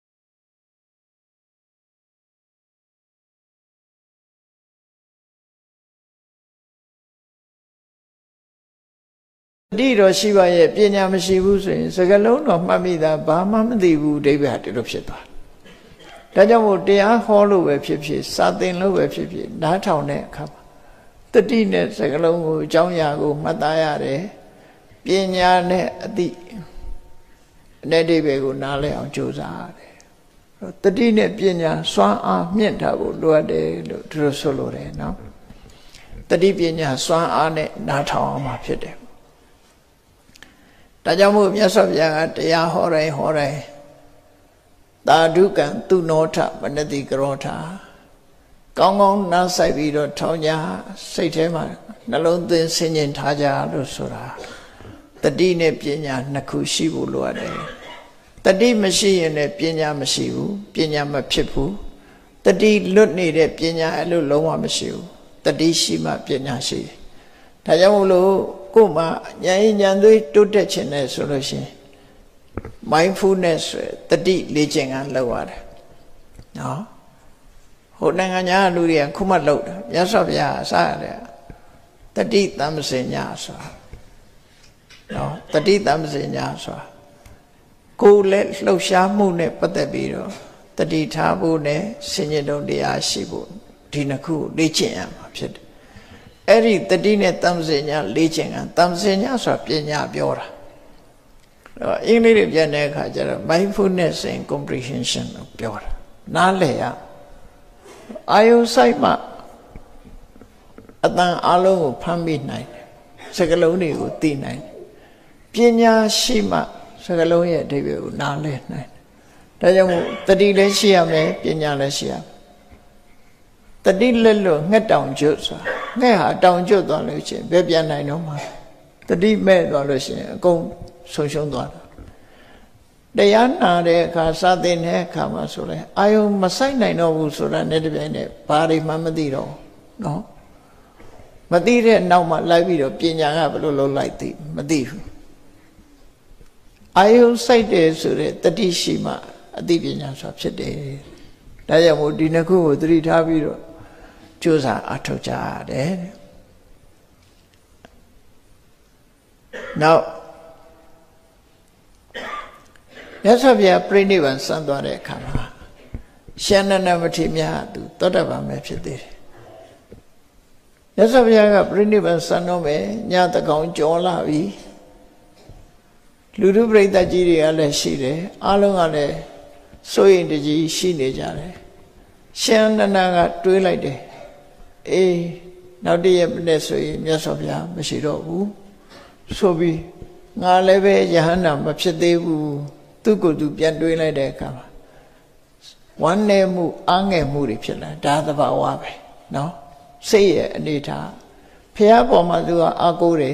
တတိတော့ရှိပါရဲ့ပညာမရှိဘူးဆိုရင်စကလုံးတော့မှတ်မိတာဘာမှမသိဘူးအဓိပ္ပာယ်ဒီလိုဖြစ်သွားတယ်ဒါကြောင့်မို့တရားဟောလို့ပဲဖြစ်ဖြစ်စာသင်လို့ပဲဖြစ်ဖြစ်နားထောင်တဲ့အခါမှာတတိနဲ့စကလုံးကိုအကြောင်းအရာကိုမှတ်သားရတယ်ပညာနဲ့အသိအဓိပ္ပာယ်ကိုနားလည်အောင်ကြိုးစားရတယ်တတိနဲ့ပညာစွမ်းအားမြင့်တာကိုလိုအပ်တယ်လို့သူတို့ဆိုလိုတယ်နော်တတိပညာစွမ်းအားနဲ့နားထောင်အောင်မှာဖြစ်တယ်ဒါကြောင့်မို့မြတ်စွာဘုရားကတရားဟောတိုင်းသာဓုကံသူနောထမနတိကရောထကောင်းကောင်းနားဆိုင်ပြီးတော့ထောင်ကြစိတ်ထဲမှာနှလုံးသွင်းဆင်ခြင်ထားကြလို့ဆိုတာတတိနဲ့ပညာနှစ်ခုရှိဖို့လိုအပ်တယ်တတိမရှိရင်လည်းပညာမရှိဘူးပညာမဖြစ်ဘူးတတိလွတ်နေတဲ့ပညာအဲ့လိုလုံးဝမရှိဘူးတတိရှိမှပညာရှိတယ်ဒါဒါကြောင့်မို့လို့ကိုယ်မှာဉာဏ်ဉာဏ်သွေးတိုးတက်ခြင်းနဲ့ဆိုလို့ရှိရင် mindfulness တတိလေ့ကျင့်ခန်းလုပ်ရတယ်နော်ဟိုနိုင်ငံညာလူတွေကခုမှလုပ်တာမြတ်စွာဘုရားအစရတယ်တတိတမ္ပစညာဆိုတာနော်တတိတမ္ပစညာဆိုတာကိုယ်လက်လှုပ်ရှားမှုနဲ့ပတ်သက်ပြီးတော့တတိထားဖို့နဲ့ဆင်ញင်တုံတရားရှိဖို့ဒီနှစ်ခုလေ့ကျင့်ရမှာဖြစ်တယ်အဲ့ဒီတတိနဲ့တမ္ပစညာလေ့ကျင့်ခန်းတမ္ပစညာဆိုတာပညာပြောတာအင်္ဂလိပ်လိုပြန်တဲ့အခါကျတော့ mindfulness and comprehension လို့ပြောတာနားလည်ရအာယုစိုက်မှအတန်အလုံးကိုဖမ်းမိနိုင်တယ်စကလုံးတွေကိုသိနိုင်တယ်ပညာရှိမှစကလုံးရဲ့အဓိပ္ပာယ်ကိုနားလည်နိုင်တယ်ဒါကြောင့်မို့တတိလည်းရှိရမယ်ပညာလည်းရှိရမယ်တတိလက်လို့ငှက်တောင်ကျွတ်ဆိုတာငှက်ဟာတောင်ကျွတ်သွားလို့ရှိရင်ဘယ်ပြန်နိုင်တော့မှာတတိမဲ့သွားလို့ရှိရင်အကုန်ဆုံးရှုံးသွားတာတရားနာတဲ့အခါစာသင်တဲ့အခါမှာဆိုလဲအာယုံမဆိုင်နိုင်တော့ဘူးဆိုတာနဲ့တပြိုင်နက်ဘာတွေမှမသိတော့နော်မသိတဲ့နောက်မှလိုက်ပြီးတော့ပညာကဘယ်လိုလုပ်လိုက်သိမသိဘူးအာယုံစိုက်တယ်ဆိုတဲ့တတိရှိမှအသိပညာဆိုတာဖြစ်တယ်ဒါကြောင့်မို့ဒီနှစ်ခုကိုသတိထားပြီးတော့ကြိုးစားအထောက်ကြရတယ်နောက်မြတ်စွာဘုရားပြိဋိဘံစံသွားတဲ့အခါမှာရှင်နန္ဒမထေရမြတ်သူသောတပန်ပဲဖြစ်သေးတယ်မြတ်စွာဘုရားကပြိဋိဘံစံတော့မယ်ညတကောင်ကြောလာပြီလူထုပရိသတ်ကြီးတွေကလည်းရှိတယ်အားလုံးကလည်းစိုးရင်တကြီးရှိနေကြတယ်ရှင်နန္ဒကတွေးလိုက်တယ်အေးနောက်တည့်ရက်နဲ့ဆိုရင်မြတ်စွာဘုရားမရှိတော့ဘူးဆိုပြီးငါလည်းပဲယဟန္တာမဖြစ်သေးဘူးသူကိုယ်သူပြန်တွေးလိုက်တဲ့အခါမှာဝမ်းနည်းမှုအားငယ်မှုတွေဖြစ်လာဒါသဘာဝပဲနော်စိတ်ရဲ့အနေထားဖះပေါ်မှာသူကအာကိုးတယ်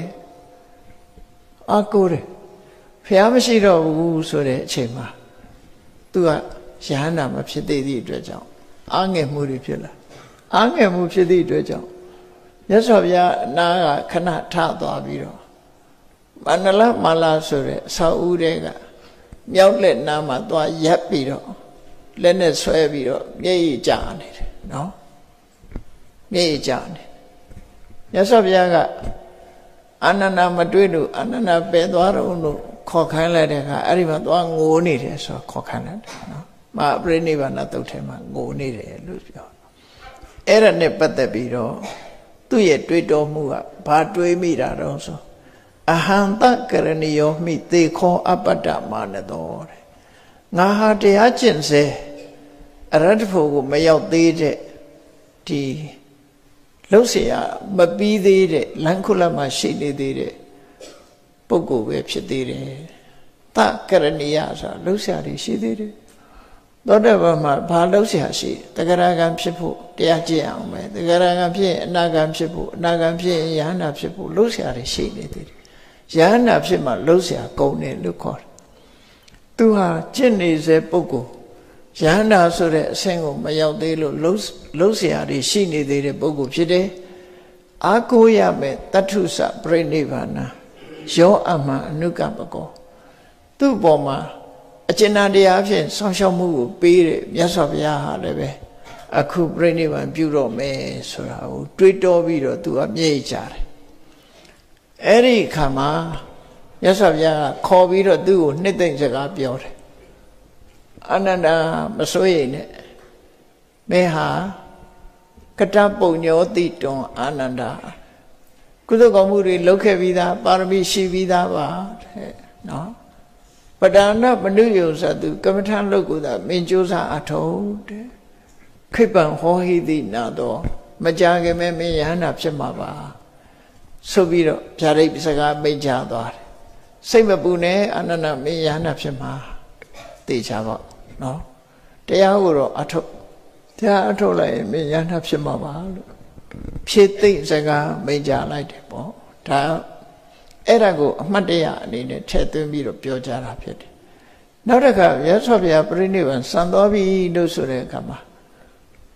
ဖះမရှိတော့ဘူးဆိုတဲ့အချိန်မှာသူကယဟန္တာမဖြစ်သေးသည့်အတွက်ကြောင့်အားငယ်မှုတွေဖြစ်လာအားငယ်မှုဖြစ်သည့်အတွက်ကြောင့်မြတ်စွာဘုရားအနာကခဏထသွားပြီးတော့မန္တလမာလာဆိုတဲ့အဆောက်အဦတွေကမြောက်လက်နားမှာသွားရပ်ပြီးတော့လက်နဲ့ဆွဲပြီးတော့မျက်ရည်ကျနေတယ်နော်မျက်ရည်ကျနေမြတ်စွာဘုရားကအာနန္ဒမတွေးလို့အာနန္ဒပဲသွားတော့လို့ခေါ်ခိုင်းလိုက်တဲ့အခါအဲ့ဒီမှာသွားငိုနေတယ်ဆိုတော့ခေါ်ခိုင်းလိုက်တယ်နော်မဟာပရိနိဗ္ဗာန်သုတ်ထဲမှာငိုနေတယ်လို့ပြောအဲ့ဒါနဲ့ပတ်သက်ပြီးတော့သူ့ရဲ့တွေးတောမှုကဘာတွေးမိတာတော့ဆိုအဟံတကရဏီယောမိသေခောအပတ္တမာနတောတဲ့ငါဟာတရားကျင့်စေအရဟတဖို့ကိုမရောက်သေးတဲ့ဒီလှုပ်เสียမပြီးသေးတဲ့လမ်းခုလတ်မှာရှိနေသေးတဲ့ပုဂ္ဂိုလ်ပဲဖြစ်သေးတယ်တကရဏီယဆိုတာလှုပ်เสียတွေရှိသေးတယ်သောတပန်မှာဘာလှုပ်เสียရှိတဂရကံဖြစ်ဖို့တရားကျင့်အောင်ပဲတဂရကံဖြစ်ရင်အနာကံဖြစ်ဖို့အနာကံဖြစ်ရင်ယဟန္တာဖြစ်ဖို့လှုပ်เสียတွေရှိနေသေးတယ်ယဟန္တာဖြစ်မှလှုပ်เสียကုန်တယ်လို့ခေါ်တယ်သူဟာကျင့်နေစေပုဂ္ဂိုလ်ယဟန္တာဆိုတဲ့အဆင့်ကိုမရောက်သေးလို့လှုပ်เสียတွေရှိနေသေးတဲ့ပုဂ္ဂိုလ်ဖြစ်တယ်အာကိုရမယ်တထုစပြိနိဗ္ဗာန်ယောအမအနုကပကောသူ့ပေါ်မှာအကျဉ်းတရားဖြင့်ဆောင်းရှောက်မှုကိုပေးတဲ့မြတ်စွာဘုရားဟာလည်းပဲအခုပြိနိဗ္ဗာန်ပြုတော့မယ်ဆိုတာကိုတွေးတောပြီးတော့သူကမျက်ရည်ကျတယ်အဲ့ဒီခါမှာမြတ်စွာဘုရားကခေါ်ပြီးတော့သူ့ကိုနှစ်သိမ့်စကားပြောတယ်အာနန္ဒာမစိုးရိမ်နဲ့မင်းဟာကတပုညောတိတွန်အာနန္ဒာကုသိုလ်ကောင်းမှုတွေလုပ်ခဲ့ပြီးသားပါရမီရှိပြီးသားပါတဲ့နော်ပဒနာပဏုယုဇတုကမ္မထံလုပ်ကိုသာမင်းကြိုးစားအထောက်တဲ့ခိပံဟောဟိတိနာတော့မကြခင်မဲမင်းယဟန္တာဖြစ်မှာပါဆိုပြီးတော့ဗျာဒိတ်စကားမိတ်ချသွားတယ်စိတ်မပူနဲ့အာနန္ဒမင်းယဟန္တာဖြစ်မှာသိချပါနော်တရားကိုတော့အထုတ်တရားအထုတ်လိုက်ရင်မင်းယဟန္တာဖြစ်မှာပါလို့ဖြစ်သိစကားမိတ်ချလိုက်တယ်ပေါ့ဒါအဲ့ဒါကိုအမှတ်တရအနေနဲ့ထည့်သွင်းပြီးတော့ပြောကြတာဖြစ်တယ်နောက်တစ်ခါမြတ်စွာဘုရားပြိဋိဘံစံတော်ပြီလို့ဆိုတဲ့အခါမှာ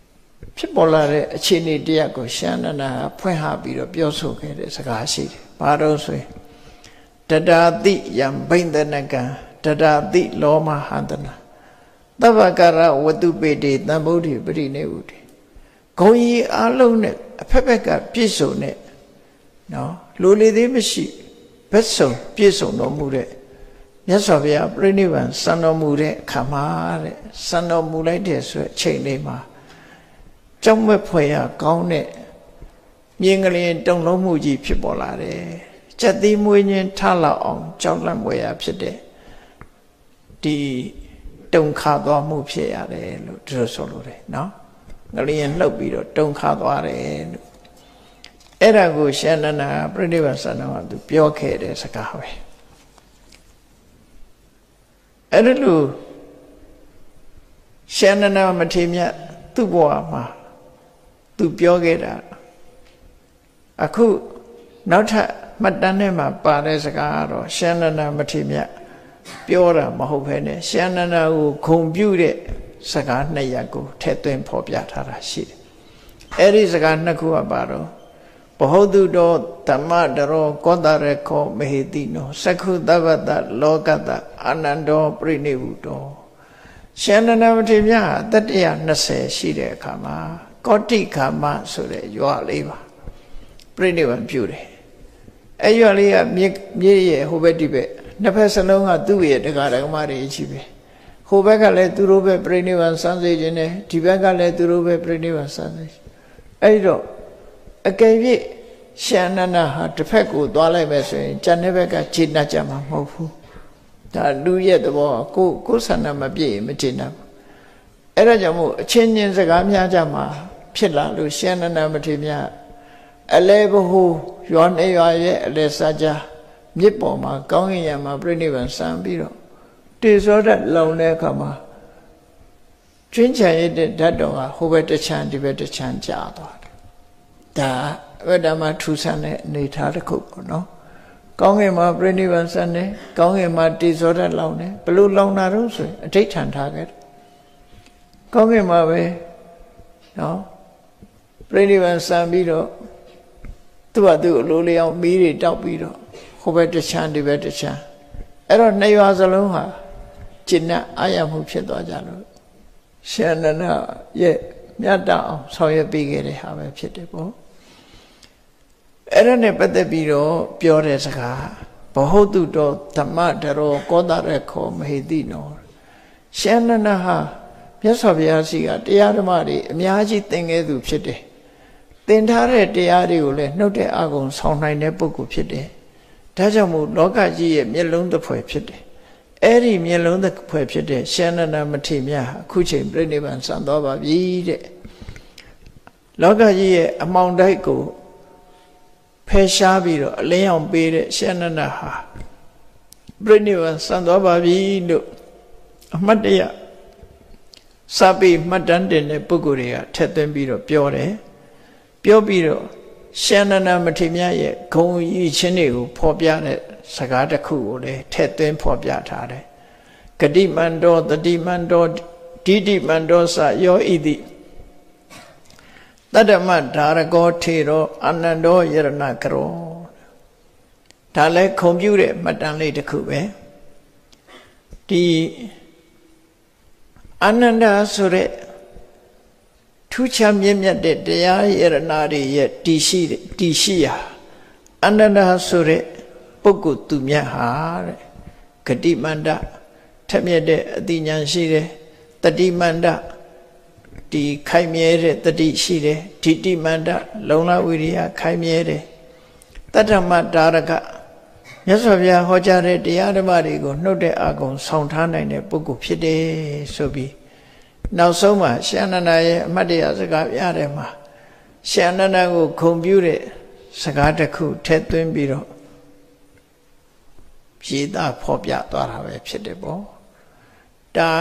ဖြစ်ပေါ်လာတဲ့အခြေအနေတရားကိုရှန္ဒနာဖွင့်ဟပြီးတော့ပြောဆိုခဲ့တဲ့စကားရှိတယ်ဘာလို့ဆိုရင်တတာတိယံဘိန္ဒနကံတတာတိလောမဟန္တနာသဗ္ဗကာရဝတ္တုပေတိတံဗုဒ္ဓိပရိနေဥတိဂုံကြီးအလုံးနဲ့အဖက်ဖက်ကပြည့်စုံတဲ့နော်လူလေသေးမရှိဘက်စုံပြည့်စုံတော်မူတဲ့မြတ်စွာဘုရားပြိဋိဘံစံတော်မူတဲ့အခါမှာတဲ့စံတော်မူလိုက်တဲ့ဆိုအချိန်လေးမှာကြောက်မဲ့ဖွယ်ရကောင်းတဲ့မြင်ကလေးတုံလုံးမှုကြီးဖြစ်ပေါ်လာတယ်ကြက်သီးမွေးခြင်းထလောက်အောင်ကြောက်လန့်ဖွယ်ရဖြစ်တဲ့ဒီတုံခါသွားမှုဖြစ်ရတယ်လို့ဒီလိုဆိုလို့တယ်နော်ငလျင်လှုပ်ပြီးတော့တုံခါသွားတယ်လို့အဲ့ဒါကိုရှန္ဒနာပြိဋိဘံစံတော်ကသူပြောခဲ့တဲ့စကားပဲအဲ့ဒါလို့ရှန္ဒနာမထေမြတ်သူ့ဘဝမှာသူပြောခဲ့တာအခုနောက်ထပ်မှတ်တမ်းထဲမှာပါတဲ့စကားကတော့ရှန္ဒနာမထေမြတ်ပြောတာမဟုတ်ဘဲနဲ့ရှန္ဒနာကိုဂုဏ်ပြုတဲ့စကားနှစ်ရပ်ကိုထည့်သွင်းဖော်ပြထားတာရှိတယ်အဲ့ဒီစကားနှစ်ခုကပါတော့ဘဟုတုတောဓမ္မတရောကောတရခောမဟေတိနောသက္ခုတဗ္ဗတလောကတအာနန္ဒောပြိနိဗ္ဗုတောရှန္ဒနာမထေမြတ်ဟာတတ္တရ20ရှိတဲ့အခါမှာကောတိခါမဆိုတဲ့ရွာလေးပါပြိနိဗ္ဗာန်ပြုတယ်အဲ့ရွာလေးကမြစ်ရဲ့ဟိုဘက်ဒီဘက်နှစ်ဖက်စလုံးကသူ့ရဲ့တရားဓမ္မတွေရှိပဲဟိုဘက်ကလည်းသူတို့ပဲပြိနိဗ္ဗာန်စံစေခြင်းနဲ့ဒီဘက်ကလည်းသူတို့ပဲပြိနိဗ္ဗာန်စံစေအဲ့တော့အကယ်၍ရှန္ဒနာဟာတစ်ဖက်ကိုသွားလိုက်မယ်ဆိုရင်ကျန်တဲ့ဘက်ကခြေနှက်ကြမှာမဟုတ်ဘူးဒါလူရဲ့သဘောကိုယ်ဆန္ဒမပြည့်ရင်မခြေနှက်ဘူးအဲ့ဒါကြောင့်မို့အချင်းချင်းစကားများကြမှာဖြစ်လာလို့ရှန္ဒနာမထေမြတ်အလဲဘဟုရွာနေရွာရဲ့အလဲစားကြမြစ်ပေါ်မှာကောင်းကင်ယံမှာပြိဋိဘံစံပြီးတော့တေဇောဓာတ်လောင်တဲ့အခါမှာကျွင်းချင်ရတဲ့ဓာတ်တော်ကဟိုဘက်တစ်ချမ်းဒီဘက်တစ်ချမ်းကြာသွားတယ်ဒါအဘဓမ္မထူဆန်းတဲ့အနေထားတစ်ခုပေါ့နော်ကောင်းကင်မှာပြိဋိဘံစံတယ်ကောင်းကင်မှာတေဇောဓာတ်လောင်တယ်ဘလို့လောင်တာတော့ဆိုရင်အဋိဋ္ဌံထားခဲ့တယ်ကောင်းကင်မှာပဲနော်ပြိဋိဘံစံပြီးတော့သူ့ဟာသူ့အလိုလျောက်မီးတွေတောက်ပြီးတော့ဟိုဘက်တစ်ချမ်းဒီဘက်တစ်ချမ်းအဲ့တော့နှစ်ရွာစလုံးဟာကျင့်တဲ့အာရမှုဖြစ်သွားကြလို့ရှန္ဒနာရဲ့မြတ်တအောင်ဆောင်ရွက်ပေးခဲ့တဲ့ဟာပဲဖြစ်တယ်ပေါ့အဲ့ဒါနဲ့ပတ်သက်ပြီးတော့ပြောတဲ့စကားဘဟုတုတောဓမ္မတရောကောတရခောမဟေတိနောရှန္ဒနာဟာမြတ်စွာဘုရားရှိခိုးတရားဓမ္မတွေအများကြီးသင်ခဲ့သူဖြစ်တယ်သင်ထားတဲ့တရားတွေကိုလည်းနှုတ်တဲ့အာဂုံဆောင်နိုင်တဲ့ပုဂ္ဂိုလ်ဖြစ်တယ်ဒါကြောင့်မို့လောကကြီးရဲ့မျက်လုံးတစ်ဖွဲ့ဖြစ်တယ်အဲ့ဒီမျက်လုံးတစ်ဖွဲ့ဖြစ်တဲ့ရှန္ဒနာမထေမြတ်အခုချိန်ပြိဋိဘံစံတော်ပါပြီတဲ့လောကကြီးရဲ့အမှောင်တိုက်ကိုဖယ်ရှားပြီးတော့အလင်းအောင်ပေးတဲ့ရှန္ဒနာဟာပြိဋိဘံစံတော်ပါပြီလို့အမှတ်တရစပြီးမှတ်တမ်းတင်တဲ့ပုဂ္ဂိုလ်တွေကထက်သွင်းပြီးတော့ပြောတယ်ပြောပြီးတော့ရှန္ဒနာမထေမြတ်ရဲ့ဂုဏ်ရည်ချင်းတွေကိုဖော်ပြတဲ့စကားတစ်ခုကိုလည်းထည့်သွင်းဖော်ပြထားတယ်ဂတိမန္တောတတိမန္တောဒိဋ္ဌိမန္တောစယောဣတိတတ္တမဓာရကောထေရောအာနန္ဒောယရဏကရောဒါလည်းခုံပြတဲ့မှတ်တမ်းလေးတစ်ခုပဲဒီအာနန္ဒာဆိုတဲ့ထူးခြားမြင့်မြတ်တဲ့တရားယရဏတွေရဲ့တည်ရှိရာအာနန္ဒာဆိုတဲ့ပုဂ္ဂိုလ်သူမြတ်ဟာတဲ့ဂတိမန္တထက်မြက်တဲ့အသိဉာဏ်ရှိတယ်တတိမန္တဒီခိုင်မြဲတဲ့တတိရှိတယ်ဒိဋ္ဌိမန္တလုံလဝိရိယခိုင်မြဲတယ်တတ္တမဒါရကမြတ်စွာဘုရားဟောကြားတဲ့တရားဓမ္မတွေကိုနှုတ်တဲ့အာဂုံဆောင်ထားနိုင်တဲ့ပုဂ္ဂိုလ်ဖြစ်တယ်ဆိုပြီးနောက်ဆုံးမှာရှန္ဒနာရဲ့အမတ်တရားစကားပြတဲ့မှာရှန္ဒနာကိုဂုဏ်ပြုတဲ့စကားတစ်ခုထည့်သွင်းပြီးတော့ရေးသားဖော်ပြသွားတာပဲဖြစ်တယ်ပေါ့ဒါ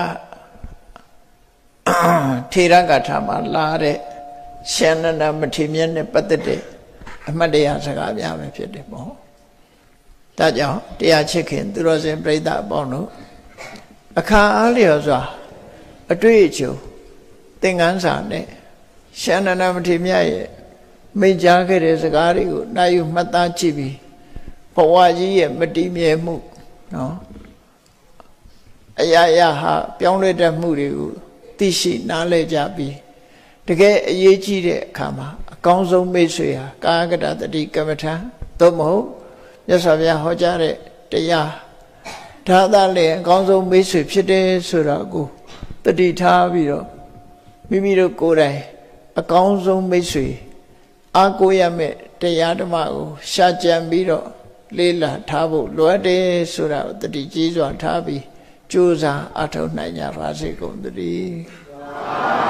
ထေရဂါထာမှာလာတဲ့ရှန္ဒနာမထေမြတ်နဲ့ပတ်သက်တဲ့အမတ်တရားစကားပြပဲဖြစ်တယ်ပေါ့ဒါကြောင့်တရားချစ်ခင်သူတော်စင်ပြိဿအပေါင်းတို့အခါအားလျော်စွာအတွေ့အကြုံသင်္ကန်းစာနဲ့ရှန္ဒနာမထေရမြတ်ရဲ့မိန့်ကြားခဲ့တဲ့စကားတွေကိုနိုင်ယူမှတ်သားကြည့်ပြီးဘဝကြီးရဲ့မတည်မြဲမှုနော်အရာရာဟာပြောင်းလဲတတ်မှုတွေကိုသိရှိနားလည်ကြပြီးတကယ်အရေးကြီးတဲ့အခါမှာအကောင်းဆုံးမိတ်ဆွေဟာကာယကတတတိကမ္မထာသို့မဟုတ်မြတ်စွာဘုရားဟောကြားတဲ့တရားဒါသာလည်းအကောင်းဆုံးမိတ်ဆွေဖြစ်တယ်ဆိုတာကိုတတိထားပြီးတော့မိမိတို့ကိုယ်တိုင်အကောင်းဆုံးမိတ်ဆွေအားကိုးရမယ့်တရားဓမ္မကိုရှာကြံပြီးတော့လေးလာထားဖို့လိုအပ်တယ်ဆိုတာကိုတတိကြီးစွာထားပြီးကြိုးစားအထောက်နိုင်ကြပါစေကုန်သတည်း